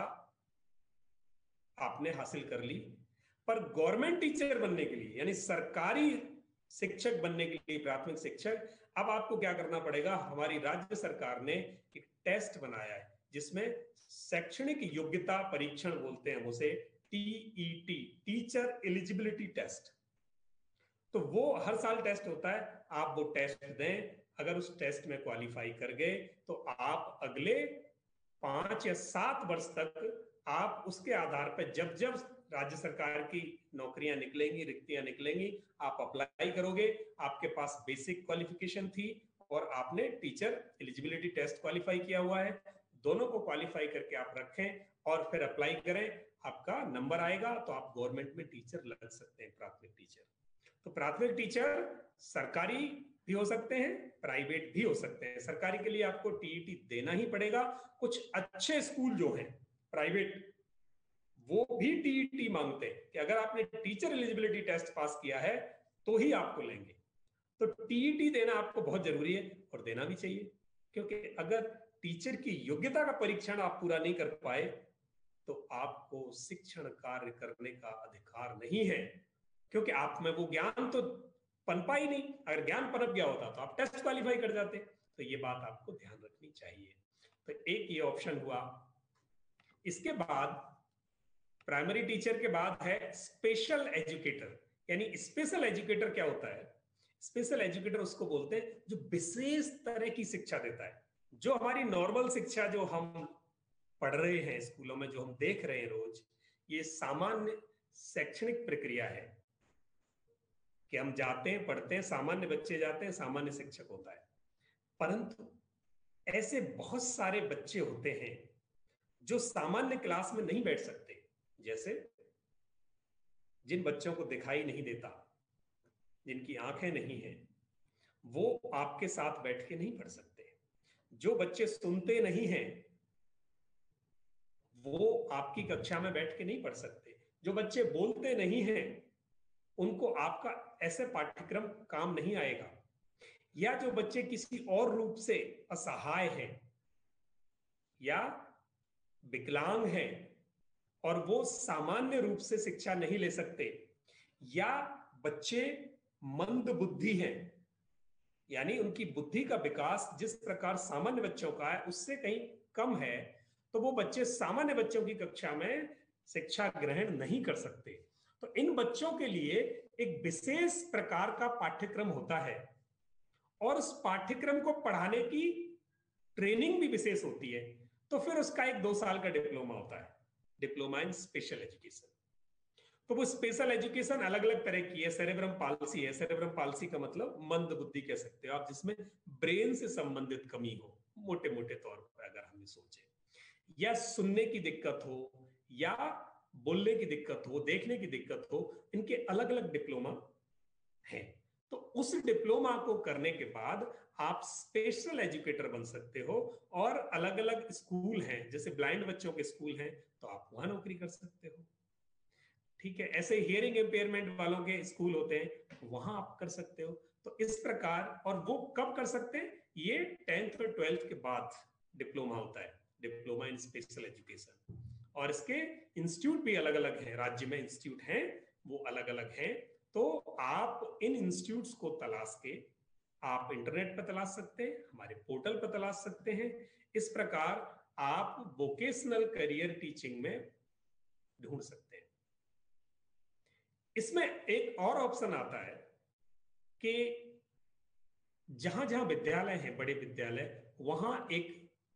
आपने हासिल कर ली। पर गवर्नमेंट टीचर बनने के लिए, यानी सरकारी शिक्षक बनने के लिए, प्राथमिक शिक्षक, अब आपको क्या करना पड़ेगा, हमारी राज्य सरकार ने एक टेस्ट बनाया है जिसमें शैक्षणिक योग्यता परीक्षण बोलते हैं उसे, टीईटी, टीचर एलिजिबिलिटी टेस्ट। तो वो हर साल टेस्ट होता है, आप वो टेस्ट दें, अगर उस टेस्ट में क्वालिफाई कर गए तो आप अगले पांच या सात वर्ष तक आप उसके आधार पर जब जब राज्य सरकार की नौकरियां निकलेंगी, रिक्तियां निकलेंगी, आप अप्लाई करोगे। आपके पास बेसिक क्वालिफिकेशन थी और आपने टीचर एलिजिबिलिटी टेस्ट क्वालिफाई किया हुआ है, दोनों को क्वालिफाई करके आप रखें और फिर अप्लाई करें, आपका नंबर आएगा तो आप गवर्नमेंट में टीचर लग सकते हैं, प्राथमिक टीचर। तो प्राथमिक टीचर सरकारी भी हो सकते हैं, प्राइवेट भी हो सकते हैं। सरकारी के लिए आपको टीईटी देना ही पड़ेगा। कुछ अच्छे स्कूल जो हैं प्राइवेट, वो भी टीईटी मांगते हैं कि अगर आपने टीचर एलिजिबिलिटी टेस्ट पास किया है तो ही आपको लेंगे। तो टीईटी देना आपको बहुत जरूरी है और देना भी चाहिए, क्योंकि अगर टीचर की योग्यता का परीक्षण आप पूरा नहीं कर पाए तो आपको शिक्षण कार्य करने का अधिकार नहीं है, क्योंकि आप में वो ज्ञान तो पनपा ही नहीं। अगर ज्ञान पनप गया होता तो आप टेस्ट क्वालिफाई कर जाते। तो ये बात आपको ध्यान रखनी चाहिए। तो एक ये ऑप्शन हुआ। इसके बाद प्राइमरी टीचर के बाद है स्पेशल एजुकेटर। यानी स्पेशल एजुकेटर क्या होता है? स्पेशल एजुकेटर उसको बोलते हैं जो विशेष तरह की शिक्षा देता है। जो हमारी नॉर्मल शिक्षा जो हम पढ़ रहे हैं स्कूलों में, जो हम देख रहे हैं रोज, ये सामान्य शैक्षणिक प्रक्रिया है कि हम जाते हैं, पढ़ते हैं, सामान्य बच्चे जाते हैं, सामान्य शिक्षक होता है। परंतु ऐसे बहुत सारे बच्चे होते हैं जो सामान्य क्लास में नहीं बैठ सकते। जैसे जिन बच्चों को दिखाई नहीं देता, जिनकी आंखें नहीं हैं, वो आपके साथ बैठ के नहीं पढ़ सकते। जो बच्चे सुनते नहीं हैं वो आपकी कक्षा में बैठ के नहीं पढ़ सकते। जो बच्चे बोलते नहीं हैं उनको आपका ऐसे पाठ्यक्रम काम नहीं आएगा। या जो बच्चे किसी और रूप से असहाय हैं या विकलांग हैं और वो सामान्य रूप से शिक्षा नहीं ले सकते, या बच्चे मंद बुद्धि हैं, यानी उनकी बुद्धि का विकास जिस प्रकार सामान्य बच्चों का है उससे कहीं कम है, तो वो बच्चे सामान्य बच्चों की कक्षा में शिक्षा ग्रहण नहीं कर सकते। तो इन बच्चों के लिए एक विशेष प्रकार का पाठ्यक्रम होता है और उस पाठ्यक्रम को पढ़ाने की ट्रेनिंग भी विशेष होती है। तो फिर उसका एक दो साल का डिप्लोमा होता है, डिप्लोमा इन स्पेशल एजुकेशन। तो वो स्पेशल एजुकेशन अलग अलग तरह की है। सेरेब्रम पाल्सी है। सेरेब्रम पाल्सी का मतलब मंद बुद्धि कह सकते हो आप, जिसमें ब्रेन से संबंधित कमी हो, मोटे मोटे तौर पर अगर हम सोचे, या सुनने की दिक्कत हो, या बोलने की दिक्कत हो, देखने की दिक्कत हो, इनके अलग अलग डिप्लोमा है। तो उस डिप्लोमा को करने के बाद आप स्पेशल एजुकेटर बन सकते हो और अलग अलग स्कूल हैं, जैसे ब्लाइंड बच्चों के स्कूल हैं तो आप वहां नौकरी कर सकते हो। ठीक है, ऐसे हियरिंग इंपेयरमेंट वालों के स्कूल होते हैं, वहां आप कर सकते हो। तो इस प्रकार, और वो कब कर सकते हैं? ये टेंथ और ट्वेल्थ के बाद डिप्लोमा होता है, डिप्लोमा इन स्पेशल एजुकेशन। और इसके इंस्टीट्यूट भी अलग अलग हैं, राज्य में इंस्टीट्यूट हैं वो अलग अलग हैं। तो आप इन इंस्टीट्यूट्स को तलाश के आप इंटरनेट पर तलाश सकते हैं, हमारे पोर्टल पर तलाश सकते हैं। इस प्रकार आप वोकेशनल करियर टीचिंग में ढूंढ सकते हैं। इसमें एक और ऑप्शन आता है कि जहां जहां विद्यालय हैं, बड़े विद्यालय, वहां एक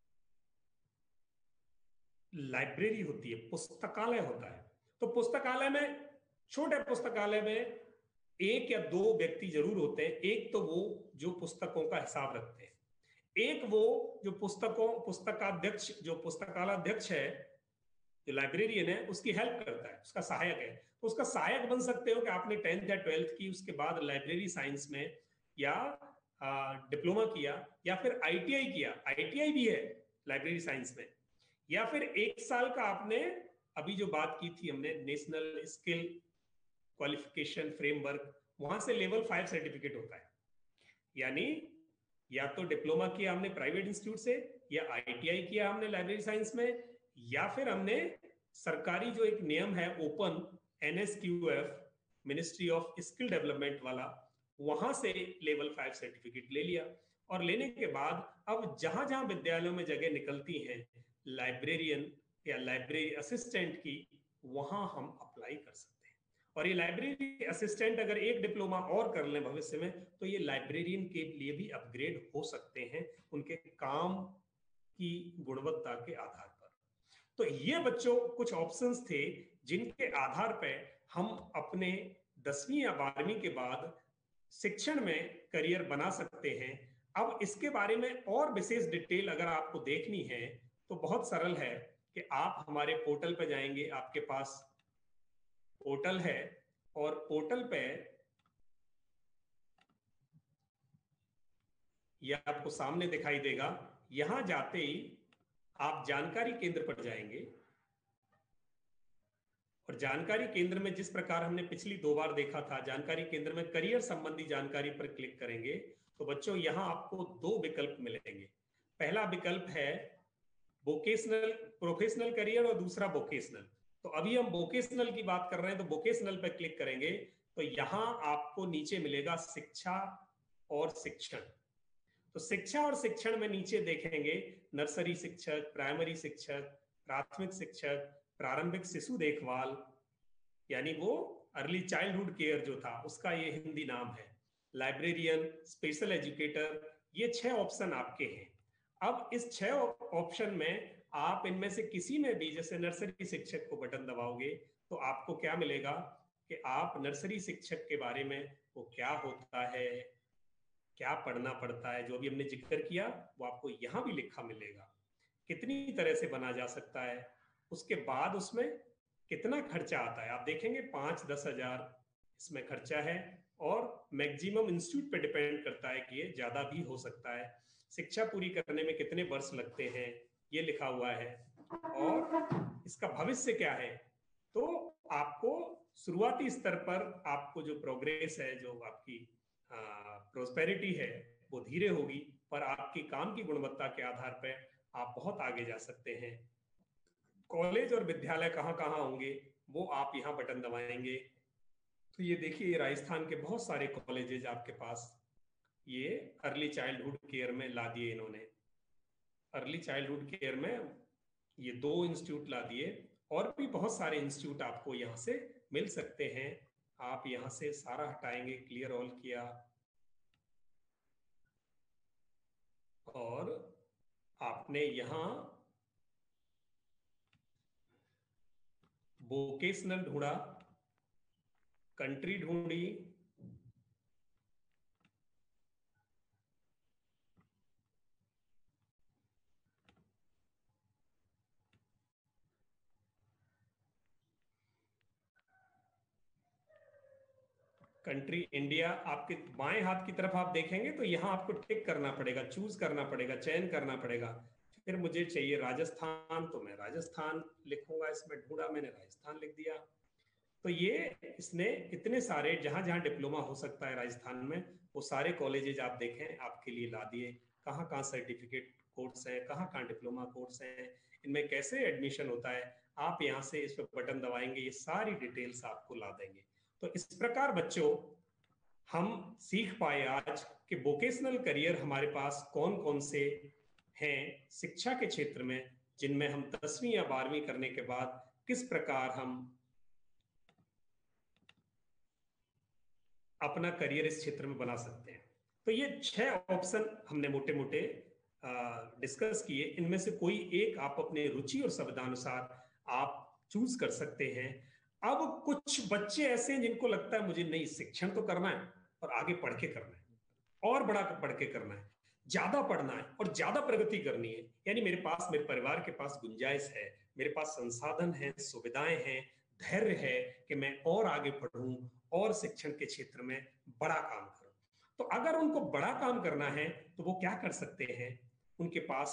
लाइब्रेरी होती है, पुस्तकालय होता है। तो पुस्तकालय में, छोटे पुस्तकालय में एक या दो व्यक्ति जरूर होते हैं। एक तो वो जो पुस्तकों का हिसाब रखते हैं, एक वो जो पुस्तकों पुस्तकाध्यक्ष, जो पुस्तकालयाध्यक्ष है, जो लाइब्रेरियन है, उसकी हेल्प करता है, उसका सहायक है। तो उसका सहायक बन सकते हो कि आपने टेंथ या ट्वेल्थ की, उसके बाद लाइब्रेरी साइंस में या डिप्लोमा किया, या फिर आईटीआई किया, आईटीआई भी है लाइब्रेरी साइंस में, या फिर एक साल का आपने, अभी जो बात की थी हमने, नेशनल स्किल क्वालिफिकेशन फ्रेमवर्क, वहां से लेवल फाइव सर्टिफिकेट होता है। यानी या तो डिप्लोमा किया हमने प्राइवेट इंस्टीट्यूट से, या आईटीआई किया हमने लाइब्रेरी साइंस में, या फिर हमने सरकारी जो एक नियम है open NSQF, ministry of skill development वाला, वहां से लेवल फाइव सर्टिफिकेट ले लिया। और लेने के बाद अब जहां जहां विद्यालयों में जगह निकलती हैं लाइब्रेरियन या लाइब्रेरी असिस्टेंट की, वहां हम अप्लाई कर सकते हैं। और ये लाइब्रेरी असिस्टेंट अगर एक डिप्लोमा और कर लें भविष्य में, तो ये लाइब्रेरियन के लिए भी अपग्रेड हो सकते हैं उनके काम की गुणवत्ता के आधार पर। तो ये बच्चों कुछ ऑप्शंस थे जिनके आधार पर हम अपने दसवीं या बारहवीं के बाद शिक्षण में करियर बना सकते हैं। अब इसके बारे में और विशेष डिटेल अगर आपको देखनी है तो बहुत सरल है कि आप हमारे पोर्टल पे जाएंगे, आपके पास पोर्टल है, और पोर्टल पे यह आपको सामने दिखाई देगा। यहां जाते ही आप जानकारी केंद्र पर जाएंगे, और जानकारी केंद्र में जिस प्रकार हमने पिछली दो बार देखा था, जानकारी केंद्र में करियर संबंधी जानकारी पर क्लिक करेंगे तो बच्चों यहां आपको दो विकल्प मिलेंगे। पहला विकल्प है वोकेशनल, प्रोफेशनल करियर, और दूसरा वोकेशनल। तो अभी हम वोकेशनल की बात कर रहे हैं, तो वोकेशनल पर क्लिक करेंगे तो यहां आपको नीचे मिलेगा शिक्षा और शिक्षण। तो शिक्षा और शिक्षण में नीचे देखेंगे नर्सरी शिक्षक, प्राइमरी शिक्षक, प्राथमिक शिक्षक, प्रारंभिक शिशु देखभाल, यानी वो अर्ली चाइल्डहुड केयर जो था उसका ये हिंदी नाम है, लाइब्रेरियन, स्पेशल एजुकेटर, ये छह ऑप्शन आपके हैं। अब इस छह ऑप्शन में आप इनमें से किसी में भी, जैसे नर्सरी शिक्षक को बटन दबाओगे तो आपको क्या मिलेगा कि आप नर्सरी शिक्षक के बारे में, वो क्या होता है, क्या पढ़ना पड़ता है, जो भी हमने जिक्र किया वो आपको यहां भी लिखा मिलेगा। कितनी तरह से बना जा सकता है, उसके बाद उसमें कितना खर्चा आता है आप देखेंगे, पांच दस हजार इसमें खर्चा है, और मैक्सिमम इंस्टीट्यूट पे डिपेंड करता है कि ये ज्यादा भी हो सकता है। शिक्षा पूरी करने में कितने वर्ष लगते हैं ये लिखा हुआ है, और इसका भविष्य क्या है। तो आपको शुरुआती स्तर पर आपको जो प्रोग्रेस है, जो आपकी प्रोस्पेरिटी है, वो धीरे होगी, पर आपकी काम की गुणवत्ता के आधार पर आप बहुत आगे जा सकते हैं। कॉलेज और विद्यालय कहाँ कहाँ होंगे वो आप यहाँ बटन दबाएंगे तो ये देखिए राजस्थान के बहुत सारे कॉलेजेज आपके पास ये अर्ली चाइल्डहुड केयर में ला दिए इन्होंने। अर्ली चाइल्डहुड केयर में ये दो इंस्टीट्यूट ला दिए, और भी बहुत सारे इंस्टीट्यूट आपको यहाँ से मिल सकते हैं। आप यहाँ से सारा हटाएंगे, क्लियर ऑल किया, और आपने यहाँ वोकेशनल ढूंढा, कंट्री ढूंढी, कंट्री इंडिया, आपके बाएं हाथ की तरफ आप देखेंगे तो यहाँ आपको टिक करना पड़ेगा, चूज करना पड़ेगा, चयन करना पड़ेगा। फिर मुझे चाहिए राजस्थान, तो मैं राजस्थान लिखूंगा, इसमें ढूंढा मैंने, राजस्थान लिख दिया। तो ये इसने इतने सारे जहां जहां डिप्लोमा हो सकता है राजस्थान में, वो सारे कॉलेजेज आप देखें आपके लिए ला दिए। कहाँ कहाँ सर्टिफिकेट कोर्स है, कहाँ कहाँ डिप्लोमा कोर्स है, इनमें कैसे एडमिशन होता है, आप यहाँ से इस पर बटन दबाएंगे, ये सारी डिटेल्स आपको ला देंगे। तो इस प्रकार बच्चों हम सीख पाए आज कि वोकेशनल करियर हमारे पास कौन कौन से हैं शिक्षा के क्षेत्र में, जिनमें हम दसवीं या बारहवीं करने के बाद किस प्रकार हम अपना करियर इस क्षेत्र में बना सकते हैं। तो ये छह ऑप्शन हमने मोटे मोटे डिस्कस किए। इनमें से कोई एक आप अपने रुचि और सुविधानुसार आप चूज कर सकते हैं। अब कुछ बच्चे ऐसे हैं जिनको लगता है मुझे नहीं, शिक्षण तो करना है और आगे पढ़ के करना है, और बड़ा पढ़ के करना है, ज्यादा पढ़ना है और ज्यादा प्रगति करनी है। यानी मेरे पास, मेरे परिवार के पास गुंजाइश है, मेरे पास संसाधन है, सुविधाएं हैं, धैर्य है कि मैं और आगे पढ़ूं और शिक्षण के क्षेत्र में बड़ा काम करूं। तो अगर उनको बड़ा काम करना है तो वो क्या कर सकते हैं, उनके पास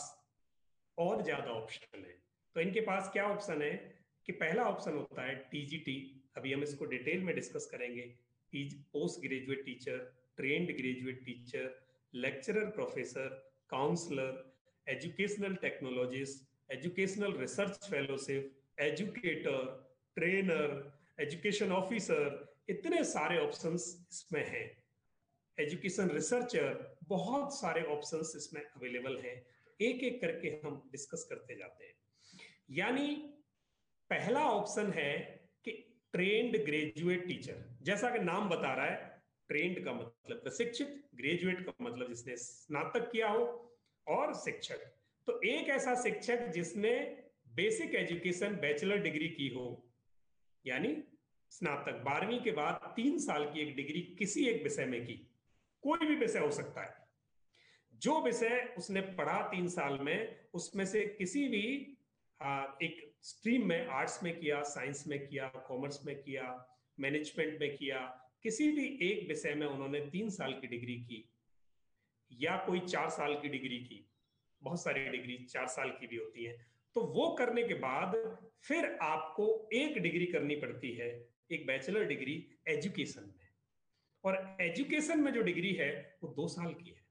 और ज्यादा ऑप्शन है। तो इनके पास क्या ऑप्शन है कि पहला ऑप्शन होता है टीजीटी। अभी हम इसको डिटेल में डिस्कस करेंगे। Post graduate teacher, trained graduate teacher, lecturer professor, counsellor, educational technologist, educational research fellowship, educator, trainer, education officer, इतने सारे ऑप्शंस इसमें हैं। एजुकेशन रिसर्चर, बहुत सारे ऑप्शंस इसमें अवेलेबल हैं। एक एक करके हम डिस्कस करते जाते हैं। यानी पहला ऑप्शन है कि ट्रेंड ग्रेजुएट टीचर। जैसा कि नाम बता रहा है, ट्रेंड का मतलब प्रशिक्षित, ग्रेजुएट का मतलब जिसने स्नातक किया हो, और शिक्षक। तो एक ऐसा शिक्षक जिसने बेसिक एजुकेशन बैचलर डिग्री की हो, यानी स्नातक, बारहवीं के बाद तीन साल की एक डिग्री किसी एक विषय में की, कोई भी विषय हो सकता है, जो विषय उसने पढ़ा तीन साल में, उसमें से किसी भी आ, एक स्ट्रीम में, आर्ट्स में किया, साइंस में किया, कॉमर्स में किया, मैनेजमेंट में किया, किसी भी एक विषय में उन्होंने तीन साल की डिग्री की, या कोई चार साल की डिग्री की, बहुत सारी डिग्री चार साल की भी होती है। तो वो करने के बाद फिर आपको एक डिग्री करनी पड़ती है, एक बैचलर डिग्री एजुकेशन में। और एजुकेशन में जो डिग्री है वो दो साल की है।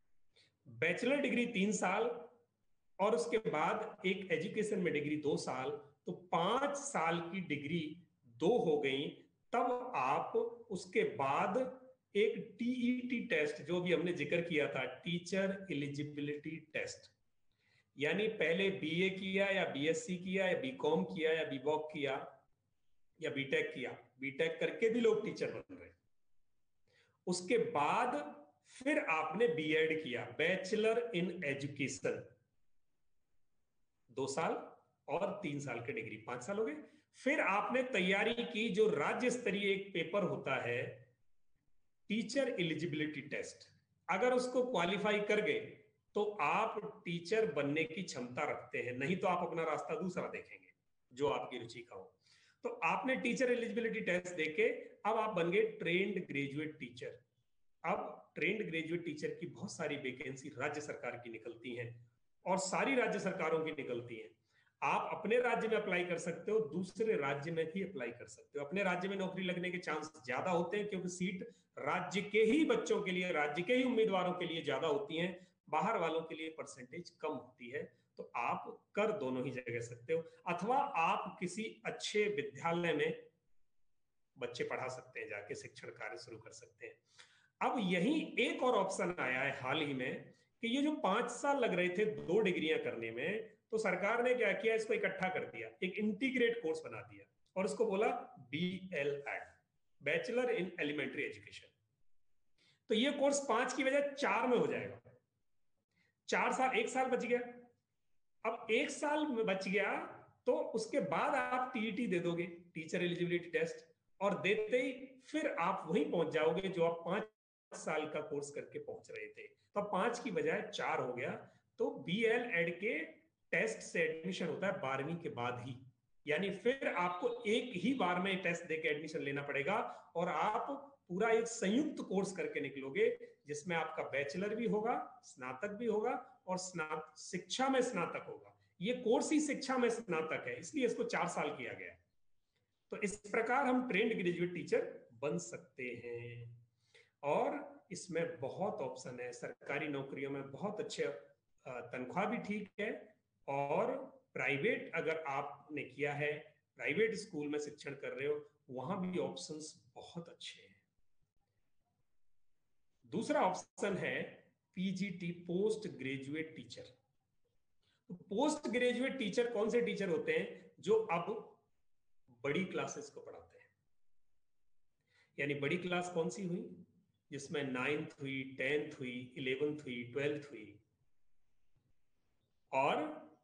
बैचलर डिग्री तीन साल और उसके बाद एक एजुकेशन में डिग्री दो साल, तो पांच साल की डिग्री दो हो गई। तब आप उसके बाद एक टीईटी टेस्ट, जो भी हमने जिक्र किया था, टीचर एलिजिबिलिटी टेस्ट, यानी पहले बीए किया या बीएससी किया या बीकॉम किया या बीवॉक किया या बीटेक किया, बीटेक करके भी लोग टीचर बन रहे हैं। उसके बाद फिर आपने बीएड किया, बैचलर इन एजुकेशन, दो साल और तीन साल की डिग्री, पांच साल हो गए। फिर आपने तैयारी की, जो राज्य स्तरीय एक पेपर होता है, टीचर एलिजिबिलिटी टेस्ट। अगर उसको क्वालिफाई कर गए तो आप टीचर बनने की क्षमता रखते हैं, नहीं तो आप अपना रास्ता दूसरा देखेंगे जो आपकी रुचि का हो। तो आपने टीचर एलिजिबिलिटी टेस्ट देके अब आप बन गए ट्रेंड ग्रेजुएट टीचर। अब ट्रेंड ग्रेजुएट टीचर की बहुत सारी वैकेंसी राज्य सरकार की निकलती हैं, और सारी राज्य सरकारों की निकलती हैं। आप अपने राज्य में अप्लाई कर सकते हो, दूसरे राज्य में भी अप्लाई कर सकते हो। अपने राज्य में नौकरी लगने के चांस ज्यादा होते हैं, क्योंकि सीट राज्य के ही बच्चों के लिए, राज्य के ही उम्मीदवारों के लिए ज्यादा होती हैं, बाहर वालों के लिए परसेंटेज कम होती है। तो आप कर दोनों ही जगह सकते हो, अथवा आप किसी अच्छे विद्यालय में बच्चे पढ़ा सकते हैं, जाके शिक्षण कार्य शुरू कर सकते हैं। अब यही एक और ऑप्शन आया है हाल ही में, कि ये जो पांच साल लग रहे थे दो डिग्रियां करने में, तो सरकार ने क्या किया, इसको इकट्ठा कर दिया, एक इंटीग्रेट कोर्स बना दिया, और उसको बोला B El Ed, bachelor in elementary education. तो ये कोर्स पांच की वजह चार में हो जाएगा। चार साल, एक साल बच गया। अब एक साल में बच गया, तो उसके बाद आप टीईटी दे दोगे, टीचर एलिजिबिलिटी टेस्ट, और देते ही फिर आप वहीं पहुंच जाओगे जो आप पांच साल का कोर्स करके पहुंच रहे थे। तो पांच की बजाय चार हो गया। तो बी एल एड के टेस्ट से एडमिशन होता है बारहवीं के बाद ही, यानी फिर आपको एक ही बार में टेस्ट देके एडमिशन लेना पड़ेगा, और आप पूरा एक संयुक्त कोर्स करके निकलोगे, जिसमें आपका बैचलर भी होगा, स्नातक भी होगा, और स्नातक शिक्षा में स्नातक होगा। ये कोर्स ही शिक्षा में स्नातक है, इसलिए इसको चार साल किया गया है। तो इस प्रकार हम ट्रेंड ग्रेजुएट टीचर बन सकते हैं। और इसमें बहुत ऑप्शन है, सरकारी नौकरियों में बहुत अच्छे तनख्वाह भी ठीक है, और प्राइवेट अगर आपने किया है, प्राइवेट स्कूल में शिक्षण कर रहे हो, वहां भी ऑप्शंस बहुत अच्छे हैं। दूसरा ऑप्शन है पीजीटी, पोस्ट ग्रेजुएट टीचर। तो पोस्ट ग्रेजुएट टीचर कौन से टीचर होते हैं, जो अब बड़ी क्लासेस को पढ़ाते हैं। यानी बड़ी क्लास कौन सी हुई? जिसमें नाइन्थ हुई, टेंथ हुई, इलेवेंथ हुई, ट्वेल्थ हुई। और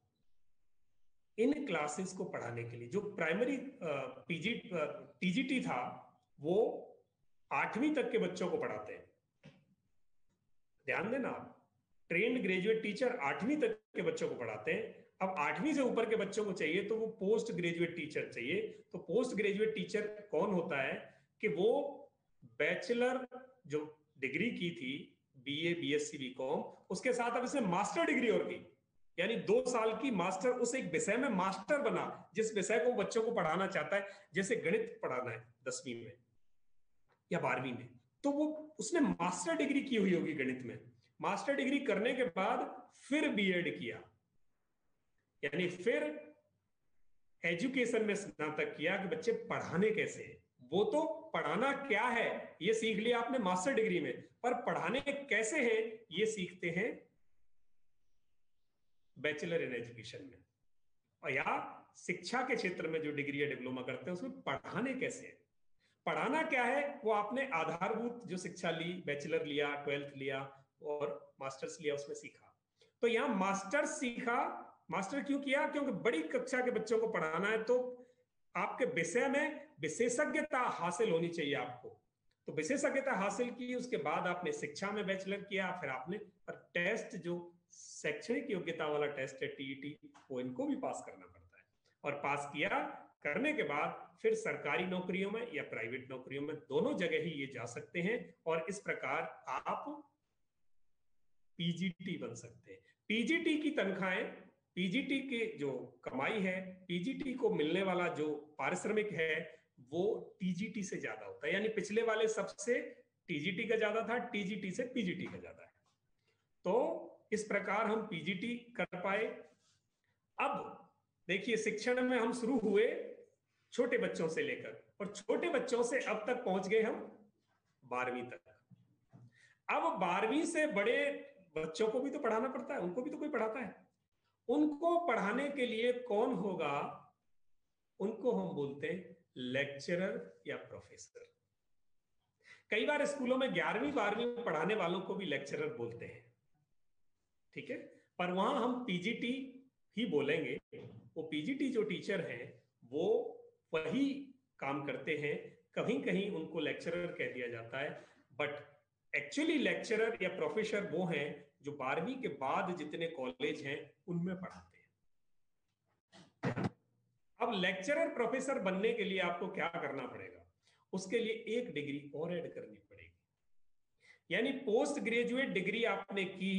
इन क्लासेस को पढ़ाने के लिए जो प्राइमरी पीजी टीजीटी था वो आठवीं तक के बच्चों को पढ़ाते हैं। ध्यान देना, ट्रेंड ग्रेजुएट टीचर आठवीं तक के बच्चों को पढ़ाते हैं। अब आठवीं से ऊपर के बच्चों को चाहिए तो वो पोस्ट ग्रेजुएट टीचर चाहिए। तो पोस्ट ग्रेजुएट टीचर कौन होता है कि वो बैचलर जो डिग्री की थी, बीए, बीएससी, बीकॉम, उसके साथ अब इसने मास्टर डिग्री और की, यानी दो साल की मास्टर, उस एक विषय में मास्टर बना जिस विषय को बच्चों को पढ़ाना चाहता है। जैसे गणित पढ़ाना है दसवीं में या बारहवीं में, तो वो उसने मास्टर डिग्री की हुई होगी गणित में। मास्टर डिग्री करने के बाद फिर बीएड किया, यानी फिर एजुकेशन में स्नातक किया कि बच्चे पढ़ाने कैसे हैं। वो तो पढ़ाना क्या है ये सीख लिया आपने मास्टर डिग्री में, पर पढ़ाने कैसे हैं ये सीखते हैं बैचलर इन एजुकेशन में। और या शिक्षा के क्षेत्र में जो डिग्री या डिप्लोमा करते हैं उसमें पढ़ाने कैसे हैं। पढ़ाना क्या है वो आपने आधारभूत जो शिक्षा ली, बैचलर लिया, ट्वेल्थ लिया और मास्टर्स लिया, उसमें सीखा। तो यहां मास्टर्स सीखा। मास्टर क्यों किया? क्योंकि बड़ी कक्षा के बच्चों को पढ़ाना है तो आपके विषय में विशेषज्ञता हासिल होनी चाहिए आपको। तो विशेषज्ञता हासिल की, उसके बाद आपने शिक्षा में बैचलर किया, फिर आपने पर टेस्ट जो शैक्षणिक योग्यता वाला टेस्ट है टीईटी, वो इनको भी पास करना पड़ता है। और पास किया करने के बाद फिर सरकारी नौकरियों में या प्राइवेट नौकरियों में, दोनों जगह ही ये जा सकते हैं। और इस प्रकार आप पीजीटी बन सकते हैं। पीजीटी की तनख्वाहें, पीजीटी की जो कमाई है, पीजीटी को मिलने वाला जो पारिश्रमिक है वो टीजीटी से ज्यादा होता है। यानी पिछले वाले सबसे टीजीटी का ज्यादा था, टीजीटी से पीजीटी का ज्यादा है। तो इस प्रकार हम पीजीटी कर पाए। अब देखिए, शिक्षण में हम शुरू हुए छोटे बच्चों से लेकर, और छोटे बच्चों से अब तक पहुंच गए हम बारहवीं तक। अब बारहवीं से बड़े बच्चों को भी तो पढ़ाना पड़ता है, उनको भी तो कोई पढ़ाता है। उनको पढ़ाने के लिए कौन होगा? उनको हम बोलते हैं लेक्चरर या प्रोफेसर। कई बार स्कूलों में ग्यारहवीं बारहवीं में पढ़ाने वालों को भी लेक्चरर बोलते हैं, ठीक है, पर वहां हम पीजीटी ही बोलेंगे। वो पीजीटी जो टीचर हैं वो वही काम करते हैं। कहीं कहीं उनको लेक्चरर कह दिया जाता है, बट एक्चुअली लेक्चरर या प्रोफेसर वो हैं जो बारहवीं के बाद जितने कॉलेज हैं उनमें पढ़ाते हैं। अब लेक्चरर प्रोफेसर बनने के लिए आपको क्या करना पड़ेगा? उसके लिए एक डिग्री और ऐड करनी पड़ेगी। यानी पोस्ट ग्रेजुएट डिग्री आपने की,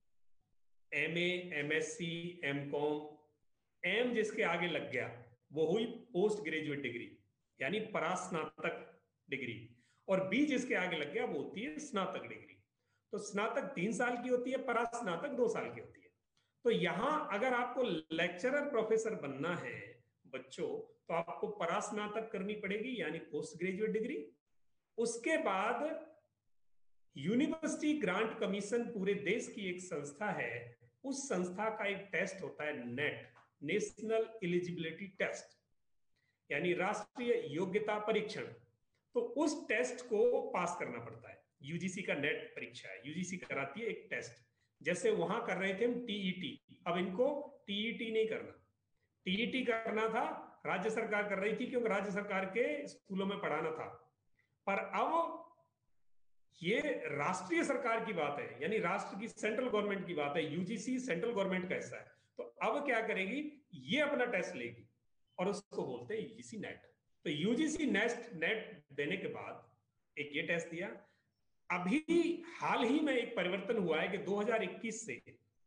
एमए, एमएससी, एमकॉम, एम जिसके आगे लग गया वो हुई पोस्ट ग्रेजुएट डिग्री, यानी परास्नातक डिग्री। और बी जिसके आगे लग गया वो होती है स्नातक डिग्री। तो स्नातक तीन साल की होती है, परास्नातक दो साल की होती है। तो यहां अगर आपको लेक्चरर प्रोफेसर बनना है बच्चों, तो आपको परास्नातक करनी पड़ेगी, यानी पोस्ट ग्रेजुएट डिग्री। उसके बाद यूनिवर्सिटी ग्रांट कमीशन पूरे देश की एक संस्था है, उस संस्था का एक टेस्ट होता है नेट, नेशनल एलिजिबिलिटी टेस्ट, यानी राष्ट्रीय योग्यता परीक्षण। तो उस टेस्ट को पास करना पड़ता है। यूजीसी का नेट परीक्षा है, यूजीसी कराती है एक टेस्ट। जैसे वहां कर रहे थे हम टीईटी, अब इनको टीईटी नहीं करना। टीईटी करना था, राज्य सरकार कर रही थी क्योंकि राज्य सरकार के स्कूलों में पढ़ाना था। पर अब ये राष्ट्रीय सरकार की बात है, यानी राष्ट्र की सेंट्रल गवर्नमेंट की बात है। यूजीसी सेंट्रल गवर्नमेंट का हिस्सा है। तो अब क्या करेगी, ये अपना टेस्ट लेगी और उसको बोलते हैं यूजीसी नेट। तो यूजीसी नेट नेट देने के बाद एक ये टेस्ट दिया। अभी हाल ही में एक परिवर्तन हुआ है कि दो हज़ार इक्कीस से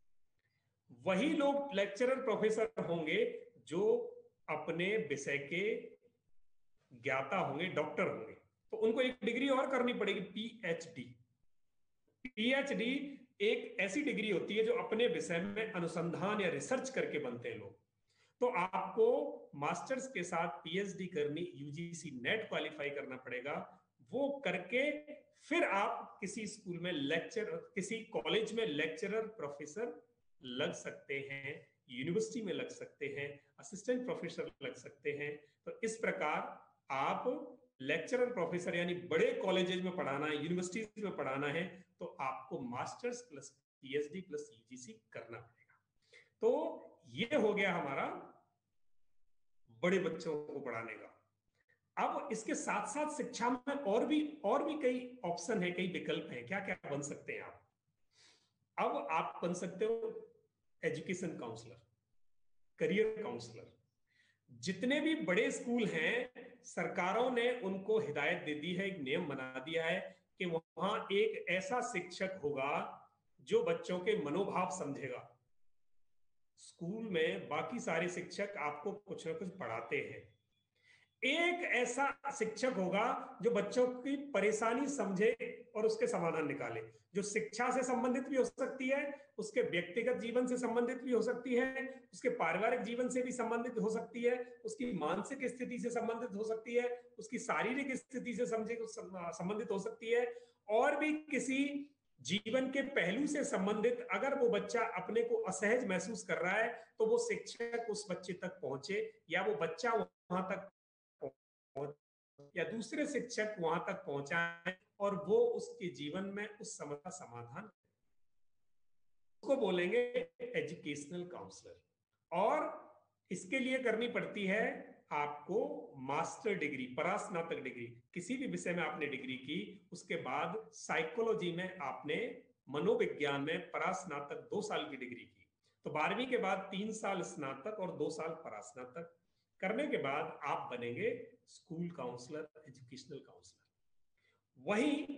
वही लोग लेक्चरर प्रोफेसर होंगे जो अपने विषय के ज्ञाता होंगे, डॉक्टर होंगे। तो उनको एक डिग्री और करनी पड़ेगी, पीएचडी। पीएचडी एक ऐसी डिग्री होती है जो अपने विषय में अनुसंधान या रिसर्च करके बनते हैं लोग। तो आपको मास्टर्स के साथ पीएचडी करनी, यूजीसी नेट क्वालिफाई करना पड़ेगा। वो करके फिर आप किसी स्कूल में लेक्चर, किसी कॉलेज में लेक्चरर प्रोफेसर लग सकते हैं यूनिवर्सिटी में लग सकते हैं, असिस्टेंट प्रोफेसर लग सकते हैं। तो इस प्रकार आप लेक्चरर प्रोफेसर यानी बड़े कॉलेजेस में पढ़ाना है, यूनिवर्सिटीज में पढ़ाना है, तो आपको masters plus PhD plus UGC करना पड़ेगा। तो ये हो गया हमारा बड़े बच्चों को पढ़ाने का। अब इसके साथ साथ शिक्षा में और भी और भी कई ऑप्शन है, कई विकल्प हैं। क्या क्या बन सकते हैं आप? अब आप बन सकते हो एजुकेशन काउंसलर, करियर काउंसलर। जितने भी बड़े स्कूल हैं, सरकारों ने उनको हिदायत दे दी है, एक नियम बना दिया है कि वहां एक ऐसा शिक्षक होगा जो बच्चों के मनोभाव समझेगा। स्कूल में बाकी सारे शिक्षक आपको कुछ ना कुछ पढ़ाते हैं, एक ऐसा शिक्षक होगा जो बच्चों की परेशानी समझे और उसके समाधान निकाले, जो शिक्षा से संबंधित भी हो सकती है, उसके व्यक्तिगत जीवन से संबंधित भी हो सकती है, उसके पारिवारिक जीवन से भी संबंधित हो सकती है, उसकी मानसिक स्थिति से संबंधित हो सकती है, उसकी शारीरिक स्थिति से समझे संबंधित हो सकती है, और भी किसी जीवन के पहलू से संबंधित। अगर वो बच्चा अपने को असहज महसूस कर रहा है तो वो शिक्षक उस बच्चे तक पहुंचे, या वो बच्चा वहां तक या दूसरे शिक्षक वहां तक पहुंचाए और वो उसके जीवन में उस समस्या का समाधान, उसको बोलेंगे एजुकेशनल काउंसलर। और इसके लिए करनी पड़ती है आपको मास्टर डिग्री, परास्नातक डिग्री। किसी भी विषय में आपने डिग्री की, उसके बाद साइकोलॉजी में आपने, मनोविज्ञान में परास्नातक दो साल की डिग्री की, तो बारहवीं के बाद तीन साल स्नातक और दो साल परास्नातक करने के बाद आप बनेंगे स्कूल काउंसलर, एजुकेशनल काउंसलर। वहीं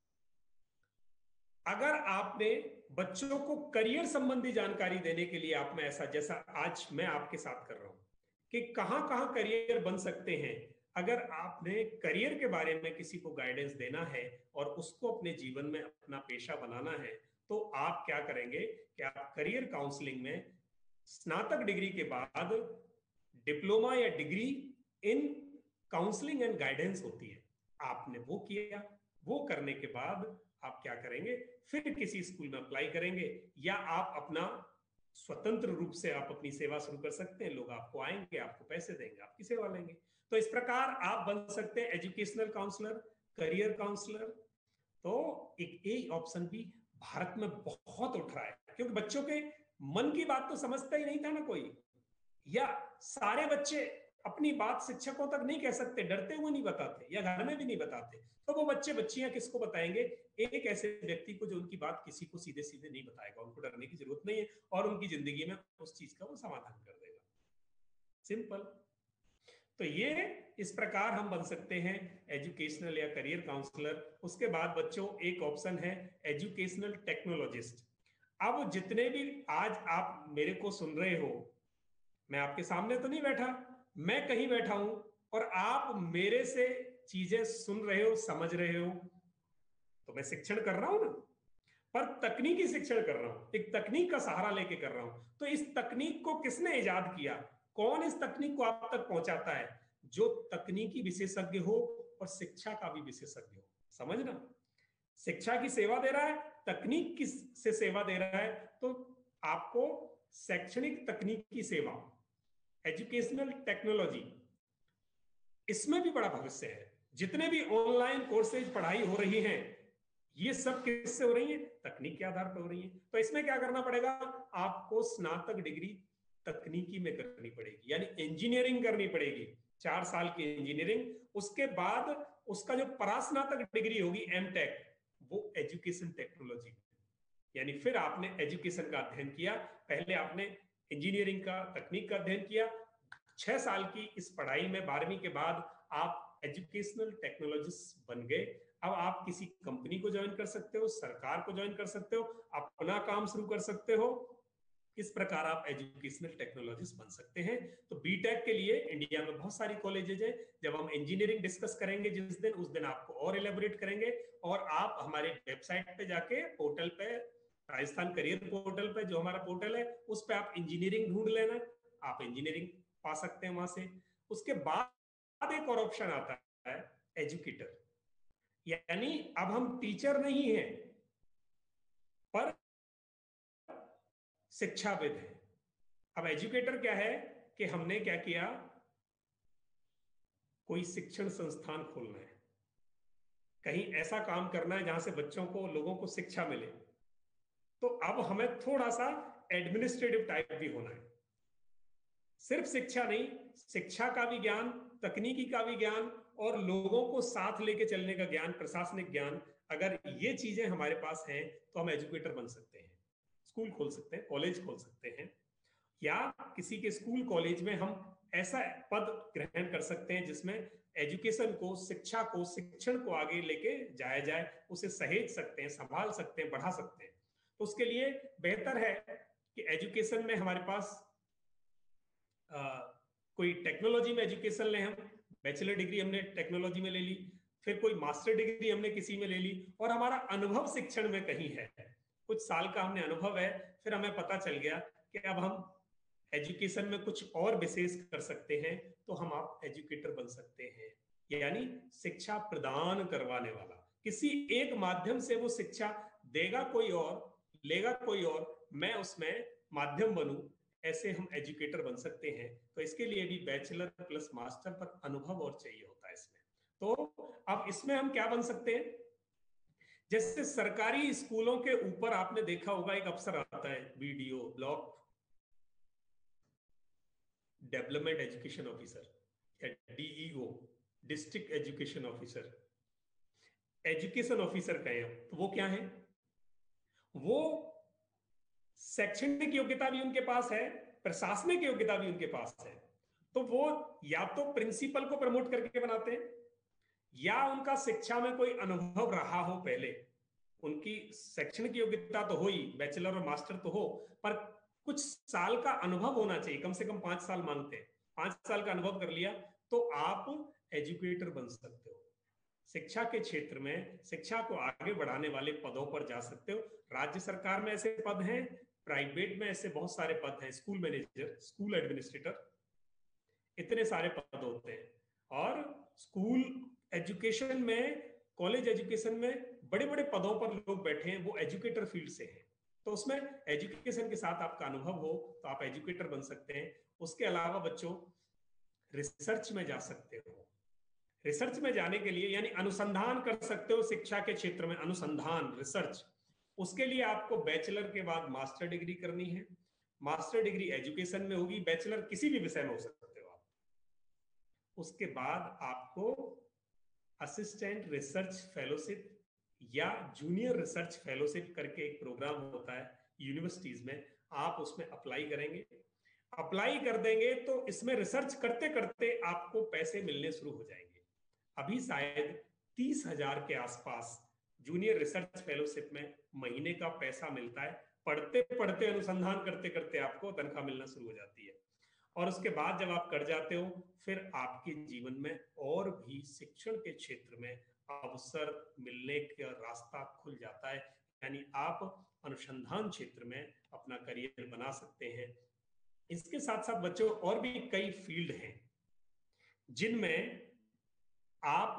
अगर आपने बच्चों को करियर संबंधी जानकारी देने के लिए, आप में ऐसा, जैसा आज मैं आपके साथ कर रहा हूं कि कहां कहां करियर बन सकते हैं, अगर आपने करियर के बारे में किसी को गाइडेंस देना है और उसको अपने जीवन में अपना पेशा बनाना है, तो आप क्या करेंगे कि आप करियर काउंसलिंग में स्नातक डिग्री के बाद डिप्लोमा या degree in counselling and guidance होती है, आपने वो किया। वो करने के बाद आप क्या करेंगे, फिर किसी स्कूल में अप्लाई करेंगे, या आप अपना स्वतंत्र रूप से आप अपनी सेवा शुरू कर सकते हैं। लोग आपको आएंगे, आपको पैसे देंगे, आपकी सेवा लेंगे। तो इस प्रकार आप बन सकते हैं एजुकेशनल काउंसलर, करियर काउंसलर। तो एक यही ऑप्शन भी भारत में बहुत उठ रहा है, क्योंकि बच्चों के मन की बात तो समझता ही नहीं था ना कोई, या सारे बच्चे अपनी बात शिक्षकों तक नहीं कह सकते, डरते हुए नहीं बताते, या घर में भी नहीं बताते। तो वो बच्चे बच्चियां किसको बताएंगे? एक ऐसे व्यक्ति को जो उनकी बात किसी को सीधे सीधे नहीं बताएगा। उनको डरने की जरूरत नहीं है, और उनकी जिंदगी में उस चीज का वो समाधान कर देगा। सिंपल। तो ये इस प्रकार हम बन सकते हैं एजुकेशनल या करियर काउंसलर। उसके बाद बच्चों एक ऑप्शन है एजुकेशनल टेक्नोलॉजिस्ट। अब जितने भी आज आप मेरे को सुन रहे हो, मैं आपके सामने तो नहीं बैठा, मैं कहीं बैठा हूं, और आप मेरे से चीजें सुन रहे हो, समझ रहे हो, तो मैं शिक्षण कर रहा हूं ना, पर तकनीकी शिक्षण कर रहा हूं, एक तकनीक का सहारा लेके कर रहा हूं। तो इस तकनीक को किसने इजाद किया? कौन इस तकनीक को आप तक पहुंचाता है? जो तकनीकी विशेषज्ञ हो और शिक्षा का भी विशेषज्ञ हो। समझना, शिक्षा की सेवा दे रहा है, तकनीक की से सेवा दे रहा है, तो आपको शैक्षणिक तकनीकी सेवा, एजुकेशनल टेक्नोलॉजी, इसमें भी बड़ा भविष्य है। जितने भी ऑनलाइन कोर्सेज पढ़ाई हो रही हैं, ये सब किससे हो रही है? तकनीक के आधार पर हो रही है। तो इसमें क्या करना पड़ेगा? आपको स्नातक डिग्री तकनीकी में करनी पड़ेगी, यानी इंजीनियरिंग करनी पड़ेगी, चार साल की इंजीनियरिंग। उसके बाद उसका जो परास्नातक डिग्री होगी एम टेक, वो एजुकेशन टेक्नोलॉजी, यानी फिर आपने एजुकेशन का अध्ययन किया। पहले आपने इंजीनियरिंग का, तकनीक का अध्ययन किया, छह साल की इस पढ़ाई में बारहवीं के बाद आप एजुकेशनल टेक्नोलॉजिस्ट बन गए। अब आप किसी कंपनी को ज्वाइन कर सकते हो, सरकार को ज्वाइन कर सकते हो, अपना काम शुरू कर सकते हो। इस प्रकार आप एजुकेशनल टेक्नोलॉजिस्ट बन सकते हैं। तो बीटेक के लिए इंडिया में बहुत सारी कॉलेजेज हैं। जब हम इंजीनियरिंग डिस्कस करेंगे जिस दिन, उस दिन आपको और एलेबोरेट करेंगे। और आप हमारे वेबसाइट पे जाके, पोर्टल पे, राजस्थान करियर पोर्टल पे, जो हमारा पोर्टल है, उस पे आप इंजीनियरिंग ढूंढ लेना, आप इंजीनियरिंग पा सकते हैं वहां से। उसके बाद एक और ऑप्शन आता है एजुकेटर, यानी अब हम टीचर नहीं हैं पर शिक्षाविद हैं। अब एजुकेटर क्या है कि हमने क्या किया, कोई शिक्षण संस्थान खोलना है, कहीं ऐसा काम करना है जहां से बच्चों को, लोगों को शिक्षा मिले। तो अब हमें थोड़ा सा एडमिनिस्ट्रेटिव टाइप भी होना है, सिर्फ शिक्षा नहीं, शिक्षा का भी ज्ञान, तकनीकी का भी ज्ञान, और लोगों को साथ लेके चलने का ज्ञान, प्रशासनिक ज्ञान। अगर ये चीजें हमारे पास हैं तो हम एजुकेटर बन सकते हैं। स्कूल खोल सकते हैं, कॉलेज खोल सकते हैं, या किसी के स्कूल कॉलेज में हम ऐसा पद ग्रहण कर सकते हैं जिसमें एजुकेशन को, शिक्षा को, शिक्षण को आगे लेके जाया जाए, उसे सहेज सकते हैं, संभाल सकते हैं, बढ़ा सकते हैं। तो उसके लिए बेहतर है कि एजुकेशन में हमारे पास आ, कोई टेक्नोलॉजी में एजुकेशन लें हम, बैचलर डिग्री हमने टेक्नोलॉजी में ले ली, फिर कोई मास्टर डिग्री हमने किसी में ले ली, और हमारा अनुभव शिक्षण में कहीं है, कुछ साल का हमने अनुभव है, फिर हमें पता चल गया कि अब हम एजुकेशन में कुछ और विशेष कर सकते हैं, तो हम आप एजुकेटर बन सकते हैं। यानी शिक्षा प्रदान करवाने वाला, किसी एक माध्यम से वो शिक्षा देगा कोई और, लेगा कोई और, मैं उसमें माध्यम बनूं, ऐसे हम एजुकेटर बन सकते हैं। तो इसके लिए भी बैचलर प्लस मास्टर पर अनुभव और चाहिए होता है इसमें। तो अब इसमें हम क्या बन सकते हैं, जैसे सरकारी स्कूलों के ऊपर आपने देखा होगा एक अफसर आता है, BDO, block development education officer, या DEO, district education officer, education officer कहें, तो वो क्या है, वो शैक्षणिक योग्यता भी उनके पास है, प्रशासनिक योग्यता भी उनके पास है। तो वो या तो प्रिंसिपल को प्रमोट करके बनाते हैं, या उनका शिक्षा में कोई अनुभव रहा हो पहले, उनकी शैक्षणिक योग्यता तो हो ही, बैचलर और मास्टर तो हो, पर कुछ साल का अनुभव होना चाहिए, कम से कम पांच साल मांगते हैं, पांच साल का अनुभव कर लिया तो आप एजुकेटर बन सकते हो। शिक्षा के क्षेत्र में शिक्षा को आगे बढ़ाने वाले पदों पर जा सकते हो। राज्य सरकार में ऐसे पद हैं, प्राइवेट में ऐसे बहुत सारे पद हैं, स्कूल मैनेजर, स्कूल एडमिनिस्ट्रेटर, इतने सारे पद होते हैं। और स्कूल एजुकेशन में, कॉलेज एजुकेशन में बड़े बड़े पदों पर लोग बैठे हैं, वो एजुकेटर फील्ड से हैं। तो उसमें एजुकेशन के साथ आपका अनुभव हो तो आप एजुकेटर बन सकते हैं। उसके अलावा बच्चों, रिसर्च में जा सकते हो। रिसर्च में जाने के लिए यानी अनुसंधान कर सकते हो शिक्षा के क्षेत्र में, अनुसंधान, रिसर्च। उसके लिए आपको बैचलर के बाद मास्टर डिग्री करनी है, मास्टर डिग्री एजुकेशन में होगी, बैचलर किसी भी विषय में हो सकते हो आप। उसके बाद आपको असिस्टेंट रिसर्च फेलोशिप या जूनियर रिसर्च फेलोशिप करके एक प्रोग्राम होता है यूनिवर्सिटीज में, आप उसमें अप्लाई करेंगे। अप्लाई कर देंगे तो इसमें रिसर्च करते करते आपको पैसे मिलने शुरू हो जाएंगे। अभी शायद तीस हजार के आसपास जूनियर रिसर्च फेलोशिप में महीने का पैसा मिलता है। पढ़ते पढ़ते, अनुसंधान करते करते आपको तनख्वाह मिलना शुरू हो जाती है। और उसके बाद जब आप कर जाते हो, फिर आपके जीवन में और भी शिक्षण के क्षेत्र में अवसर मिलने का रास्ता खुल जाता है। यानी आप अनुसंधान क्षेत्र में अपना करियर बना सकते हैं। इसके साथ साथ बच्चों और भी कई फील्ड हैं जिनमें आप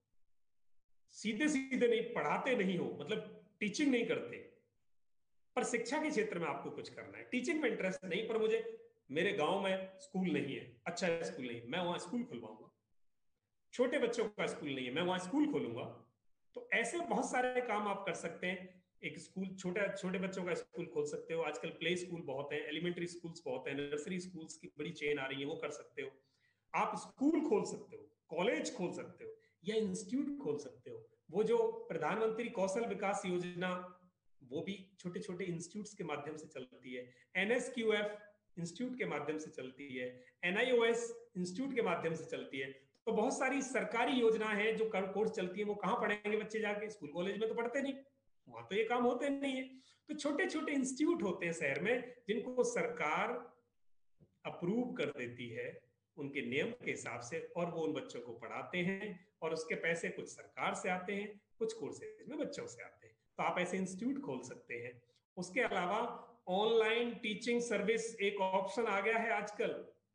सीधे सीधे नहीं पढ़ाते, नहीं हो, मतलब टीचिंग नहीं करते, पर शिक्षा के क्षेत्र में आपको कुछ करना है। टीचिंग में इंटरेस्ट नहीं, पर मुझे, मेरे गांव में स्कूल नहीं है, अच्छा स्कूल नहीं, मैं वहां स्कूल खुलवाऊंगा। छोटे बच्चों का स्कूल नहीं है, मैं वहां स्कूल खोलूंगा। तो ऐसे बहुत सारे काम आप कर सकते हैं। एक स्कूल, छोटे छोटे बच्चों का स्कूल खोल सकते हो, आजकल प्ले स्कूल बहुत है, एलिमेंट्री स्कूल्स बहुत है, नर्सरी स्कूल्स की बड़ी चेन आ रही है, वो कर सकते हो। आप स्कूल खोल सकते हो, कॉलेज खोल सकते हो, या इंस्टीट्यूट खोल सकते हो। वो जो प्रधानमंत्री कौशल विकास योजना, वो भी छोटे छोटे इंस्टीट्यूट्स के माध्यम से चलती है। एनएसक्यूएफ इंस्टीट्यूट के माध्यम से चलती है, एनआईओएस इंस्टीट्यूट के माध्यम से चलती है। तो बहुत सारी सरकारी योजना है जो कोर्स चलती है। वो कहाँ पढ़ेंगे बच्चे जाके, स्कूल कॉलेज में तो पढ़ते नहीं, वहां तो ये काम होते नहीं है। तो छोटे छोटे इंस्टीट्यूट होते हैं शहर में, जिनको सरकार अप्रूव कर देती है उनके नियम के हिसाब से, और वो उन बच्चों को पढ़ाते हैं। और उसके पैसे कुछ सरकार से आते हैं, कुछ कोर्सेज में बच्चों से आते हैं। तो आप ऐसे इंस्टीट्यूट खोल सकते हैं। उसके अलावा ऑनलाइन टीचिंग सर्विस एक ऑप्शन आ गया है आजकल।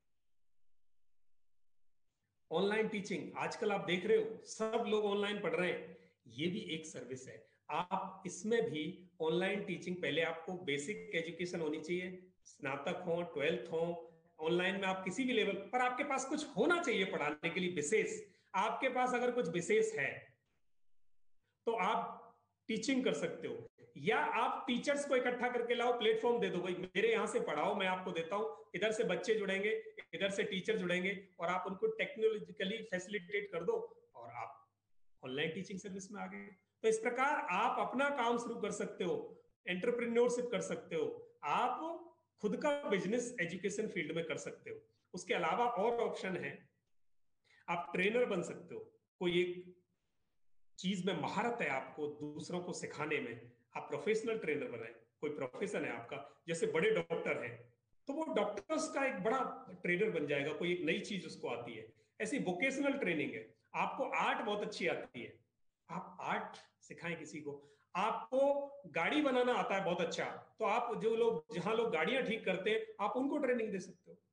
ऑनलाइन टीचिंग आजकल आप देख रहे हो, सब लोग ऑनलाइन पढ़ रहे हैं, ये भी एक सर्विस है। आप इसमें भी ऑनलाइन टीचिंग, पहले आपको बेसिक एजुकेशन होनी चाहिए, स्नातक हो, ट्वेल्थ हो, ऑनलाइन में आप किसी भी लेवल पर, आपके पास कुछ होना चाहिए पढ़ाने के लिए विशेष। आपके पास अगर कुछ विशेष है तो आप टीचिंग कर सकते हो, या आप टीचर्स को इकट्ठा करके लाओ, प्लेटफॉर्म दे दो, भाई मेरे यहां से पढ़ाओ, मैं आपको देता हूं, इधर से बच्चे जुड़ेंगे, इधर से टीचर जुड़ेंगे, और आप उनको टेक्नोलॉजिकली फैसिलिटेट कर दो, और आप ऑनलाइन टीचिंग सर्विस में आ गए। तो इस प्रकार आप अपना काम शुरू कर सकते हो, एंटरप्रेन्योरशिप कर सकते हो, आप खुद का बिजनेस एजुकेशन फील्ड में कर सकते हो। उसके अलावा और ऑप्शन है, आप ट्रेनर बन सकते हो, कोई एक चीज में महारत है आपको दूसरों को सिखाने में, आप प्रोफेशनल ट्रेनर बनाए। कोई प्रोफेशन है आपका, जैसे बड़े डॉक्टर हैं तो वो डॉक्टर्स का एक बड़ा ट्रेनर बन जाएगा, कोई एक नई चीज उसको आती है। ऐसी वोकेशनल ट्रेनिंग है, आपको आर्ट बहुत अच्छी आती है, आप आर्ट सिखाएं किसी को। आपको गाड़ी बनाना आता है बहुत अच्छा, तो आप जो लोग जहां लोग गाड़ियां ठीक करते हैं आप उनको ट्रेनिंग दे सकते हो।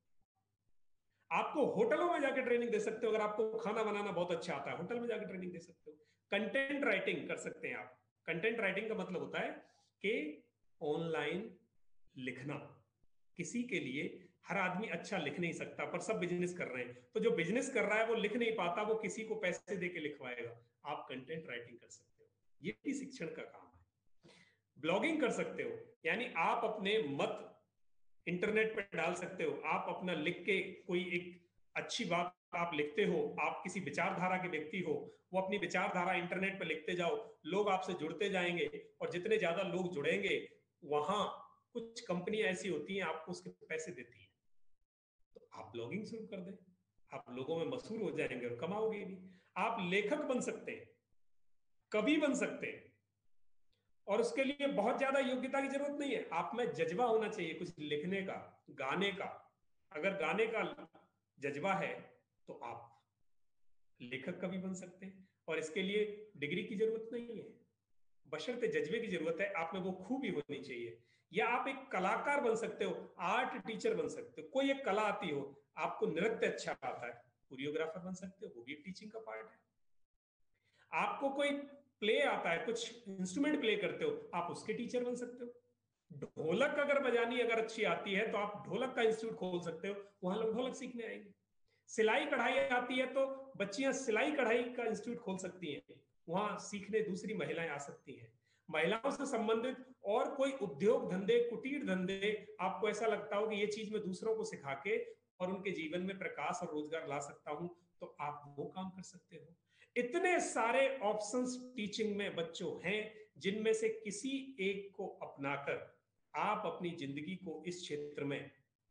आपको होटलों में जाकर ट्रेनिंग दे सकते हो, अगर आपको खाना बनाना बहुत अच्छा आता है होटल में जाकर ट्रेनिंग दे सकते हो। कंटेंट राइटिंग कर सकते हैं आप। कंटेंट राइटिंग का मतलब होता है कि ऑनलाइन लिखना। किसी के लिए, हर आदमी अच्छा लिख नहीं सकता, पर सब बिजनेस कर रहे हैं, तो जो बिजनेस कर रहा है वो लिख नहीं पाता, वो किसी को पैसे दे के लिखवाएगा। आप कंटेंट राइटिंग कर सकते हो, ये भी शिक्षण का काम है। ब्लॉगिंग कर सकते हो, यानी आप अपने मत इंटरनेट पर डाल सकते हो, आप अपना लिख के कोई एक अच्छी बात आप लिखते हो, आप किसी विचारधारा के व्यक्ति हो, वो अपनी विचारधारा इंटरनेट पर लिखते जाओ, लोग आपसे जुड़ते जाएंगे, और जितने ज्यादा लोग जुड़ेंगे, वहां कुछ कंपनियां ऐसी होती हैं आपको उसके पैसे देती हैं, तो आप ब्लॉगिंग शुरू कर दें, आप लोगों में मशहूर हो जाएंगे और कमाओगे भी। आप लेखक बन सकते हैं, कवि बन सकते हैं, और उसके लिए बहुत ज्यादा योग्यता की जरूरत नहीं है, आप में जज्बा होना चाहिए कुछ लिखने का, गाने का। अगर गाने का जज्बा है तो आप लेखक कवि बन सकते हैं, और इसके लिए डिग्री की जरूरत नहीं है, बशर्ते जज्बे की जरूरत है, आप में वो खूबी होनी चाहिए। या आप एक कलाकार बन सकते हो, आर्ट टीचर बन सकते हो, कोई एक कला आती हो, आपको नृत्य अच्छा आता है, कोरियोग्राफर बन सकते हो, वो भी टीचिंग का पार्ट है। आपको कोई प्ले आता है, कुछ इंस्ट्रूमेंट प्ले करते हो, आप उसके टीचर बन सकते हो। ढोलक अगर बजानी अगर अच्छी आती है तो आप ढोलक का इंस्टीट्यूट खोल सकते हो, वहां लोग ढोलक सीखने आएंगे। सिलाई कढ़ाई आती है तो बच्चियां सिलाई कढ़ाई का इंस्टीट्यूट खोल सकती हैं, वहां सीखने दूसरी महिलाएं आ सकती हैं। महिलाओं से संबंधित और कोई उद्योग धंधे, कुटीर धंधे, आपको ऐसा लगता हो कि ये चीज मैं दूसरों को सिखा के और उनके जीवन में प्रकाश और रोजगार ला सकता हूं, तो आप वो काम कर सकते हो। इतने सारे ऑप्शंस टीचिंग में बच्चों हैं, जिनमें से किसी एक को अपनाकर आप अपनी जिंदगी को इस क्षेत्र में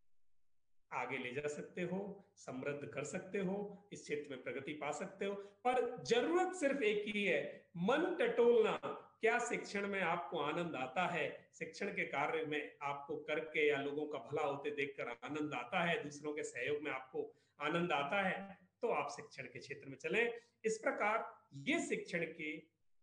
आगे ले जा सकते हो, समृद्ध कर सकते हो, इस क्षेत्र में प्रगति पा सकते हो। पर जरूरत सिर्फ एक ही है, मन टटोलना। क्या शिक्षण में आपको आनंद आता है? शिक्षण के कार्य में आपको करके या लोगों का भला होते देखकर आनंद आता है, दूसरों के सहयोग में आपको आनंद आता है, तो आप शिक्षण के क्षेत्र में चलें। इस प्रकार ये शिक्षण के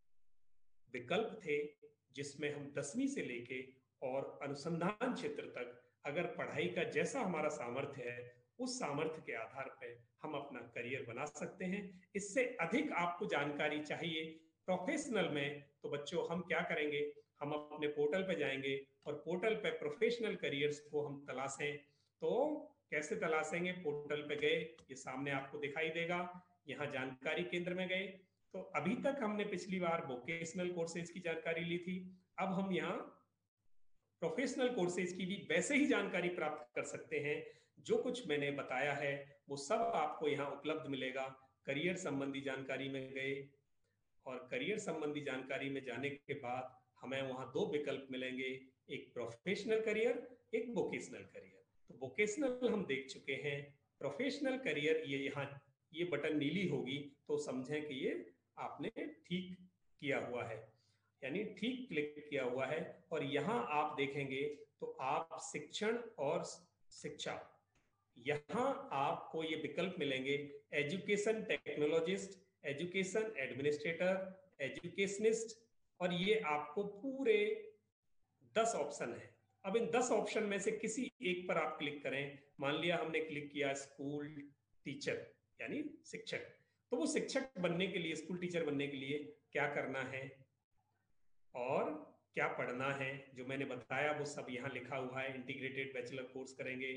विकल्प थे, जिसमें हम दसवीं से लेके और अनुसंधान क्षेत्र तक अगर पढ़ाई का जैसा हमारा सामर्थ्य है, उस सामर्थ्य के आधार पर हम अपना करियर बना सकते हैं। इससे अधिक आपको जानकारी चाहिए प्रोफेशनल में, तो बच्चों हम क्या करेंगे, हम अपने पोर्टल पे जाएंगे और पोर्टल पे प्रोफेशनल करियर्स को हम तलाशें। तो कैसे तलाशेंगे? पोर्टल पे गए, ये सामने आपको दिखाई देगा, यहाँ जानकारी केंद्र में गए, तो अभी तक हमने पिछली बार वोकेशनल कोर्सेज की जानकारी ली थी, अब हम यहाँ प्रोफेशनल कोर्सेज की भी वैसे ही जानकारी प्राप्त कर सकते हैं। जो कुछ मैंने बताया है वो सब आपको यहाँ उपलब्ध मिलेगा। करियर संबंधी जानकारी में गए, और करियर संबंधी जानकारी में जाने के बाद हमें वहां दो विकल्प मिलेंगे, एक प्रोफेशनल करियर, एक वोकेशनल करियर। तो वोकेशनल हम देख चुके हैं, प्रोफेशनल करियर ये यहाँ ये बटन नीली होगी तो समझें कि ये आपने ठीक किया हुआ है, यानी ठीक क्लिक किया हुआ है। और यहाँ आप देखेंगे तो आप शिक्षण और शिक्षा, यहां आपको ये विकल्प मिलेंगे, education technologist, education administrator, educationist, और ये आपको पूरे दस ऑप्शन है। अब इन दस ऑप्शन में से किसी एक पर आप क्लिक करें। मान लिया हमने क्लिक किया स्कूल टीचर, यानी शिक्षक, तो वो शिक्षक बनने के लिए, स्कूल टीचर बनने के लिए क्या करना है, और क्या पढ़ना है, जो मैंने बताया वो सब यहाँ लिखा हुआ है। इंटीग्रेटेड बैचलर कोर्स करेंगे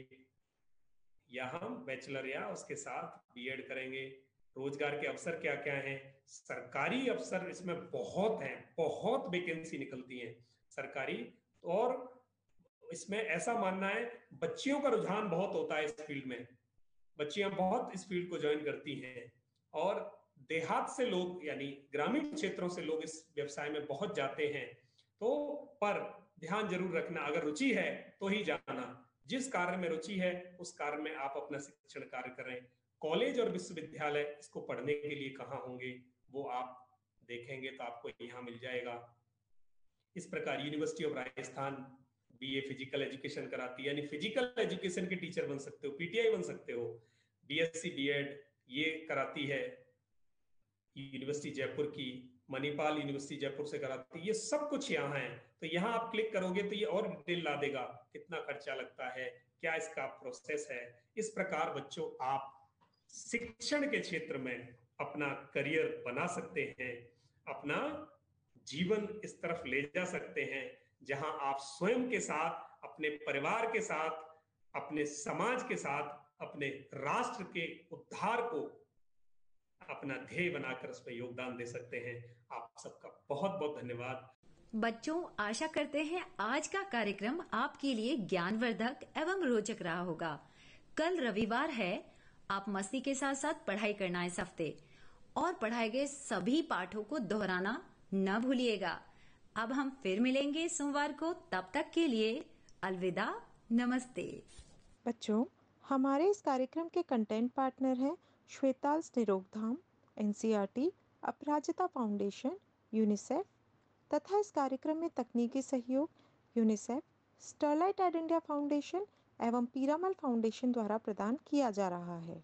या हम बैचलर या उसके साथ बीएड करेंगे। रोजगार के अवसर क्या क्या हैं? सरकारी अवसर इसमें बहुत हैं, बहुत वैकेंसी निकलती हैं सरकारी। और इसमें ऐसा मानना है, बच्चियों का रुझान बहुत होता है इस फील्ड में, बच्चियां बहुत इस फील्ड को ज्वाइन करती हैं। और देहात से लोग यानी ग्रामीण क्षेत्रों से लोग इस व्यवसाय में बहुत जाते हैं। तो पर ध्यान जरूर रखना, अगर रुचि है तो ही जाना। जिस कार्य में रुचि है उस कार्य में आप अपना शिक्षण कार्य करें। कॉलेज और विश्वविद्यालय इसको पढ़ने के लिए कहाँ होंगे वो आप देखेंगे तो आपको यहाँ मिल जाएगा। इस प्रकार university of Rajasthan BA physical education कराती है, यानी फिजिकल एजुकेशन के टीचर बन सकते हो, पीटीआई बन सकते हो। बीएससी बीएड ये कराती है यूनिवर्सिटी जयपुर की, मणिपाल यूनिवर्सिटी जयपुर से कराती है। ये सब कुछ यहाँ है। तो यहाँ आप क्लिक करोगे तो ये और डिटेल ला देगा, कितना खर्चा लगता है, क्या इसका प्रोसेस है। इस प्रकार बच्चों आप शिक्षण के क्षेत्र में अपना करियर बना सकते हैं, अपना जीवन इस तरफ ले जा सकते हैं जहां आप स्वयं के साथ, अपने परिवार के साथ, अपने समाज के साथ, अपने राष्ट्र के उद्धार को अपना ध्येय बनाकर उसमें योगदान दे सकते हैं। आप सबका बहुत बहुत धन्यवाद। बच्चों, आशा करते हैं आज का कार्यक्रम आपके लिए ज्ञानवर्धक एवं रोचक रहा होगा। कल रविवार है, आप मस्ती के साथ साथ पढ़ाई करना इस हफ्ते, और पढ़ाए गए सभी पाठों को दोहराना न भूलिएगा। अब हम फिर मिलेंगे सोमवार को, तब तक के लिए अलविदा, नमस्ते। बच्चों, हमारे इस कार्यक्रम के कंटेंट पार्टनर हैं श्वेताल स्निरोगधाम, एनसीईआरटी, अपराजिता फाउंडेशन, यूनिसेफ तथा इस कार्यक्रम में तकनीकी सहयोग UNICEF, Sterlite Ed India foundation एवं पीरामल फाउंडेशन द्वारा प्रदान किया जा रहा है।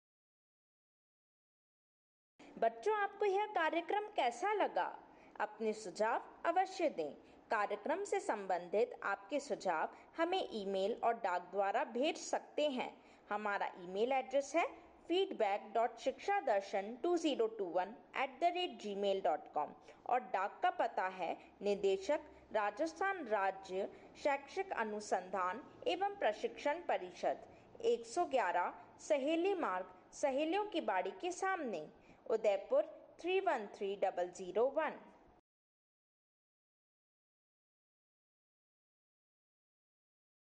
बच्चों, आपको यह कार्यक्रम कैसा लगा? अपने सुझाव अवश्य दें। कार्यक्रम से संबंधित आपके सुझाव हमें ईमेल और डाक द्वारा भेज सकते हैं। हमारा ईमेल एड्रेस है feedback dot Shiksha Darshan two zero two one at the rate Gmail dot com और डाक का पता है निदेशक, राजस्थान राज्य शैक्षिक अनुसंधान एवं प्रशिक्षण परिषद, एक सौ ग्यारह सहेली मार्ग, सहेलियों की बाड़ी के सामने, Udaipur three one three double zero one.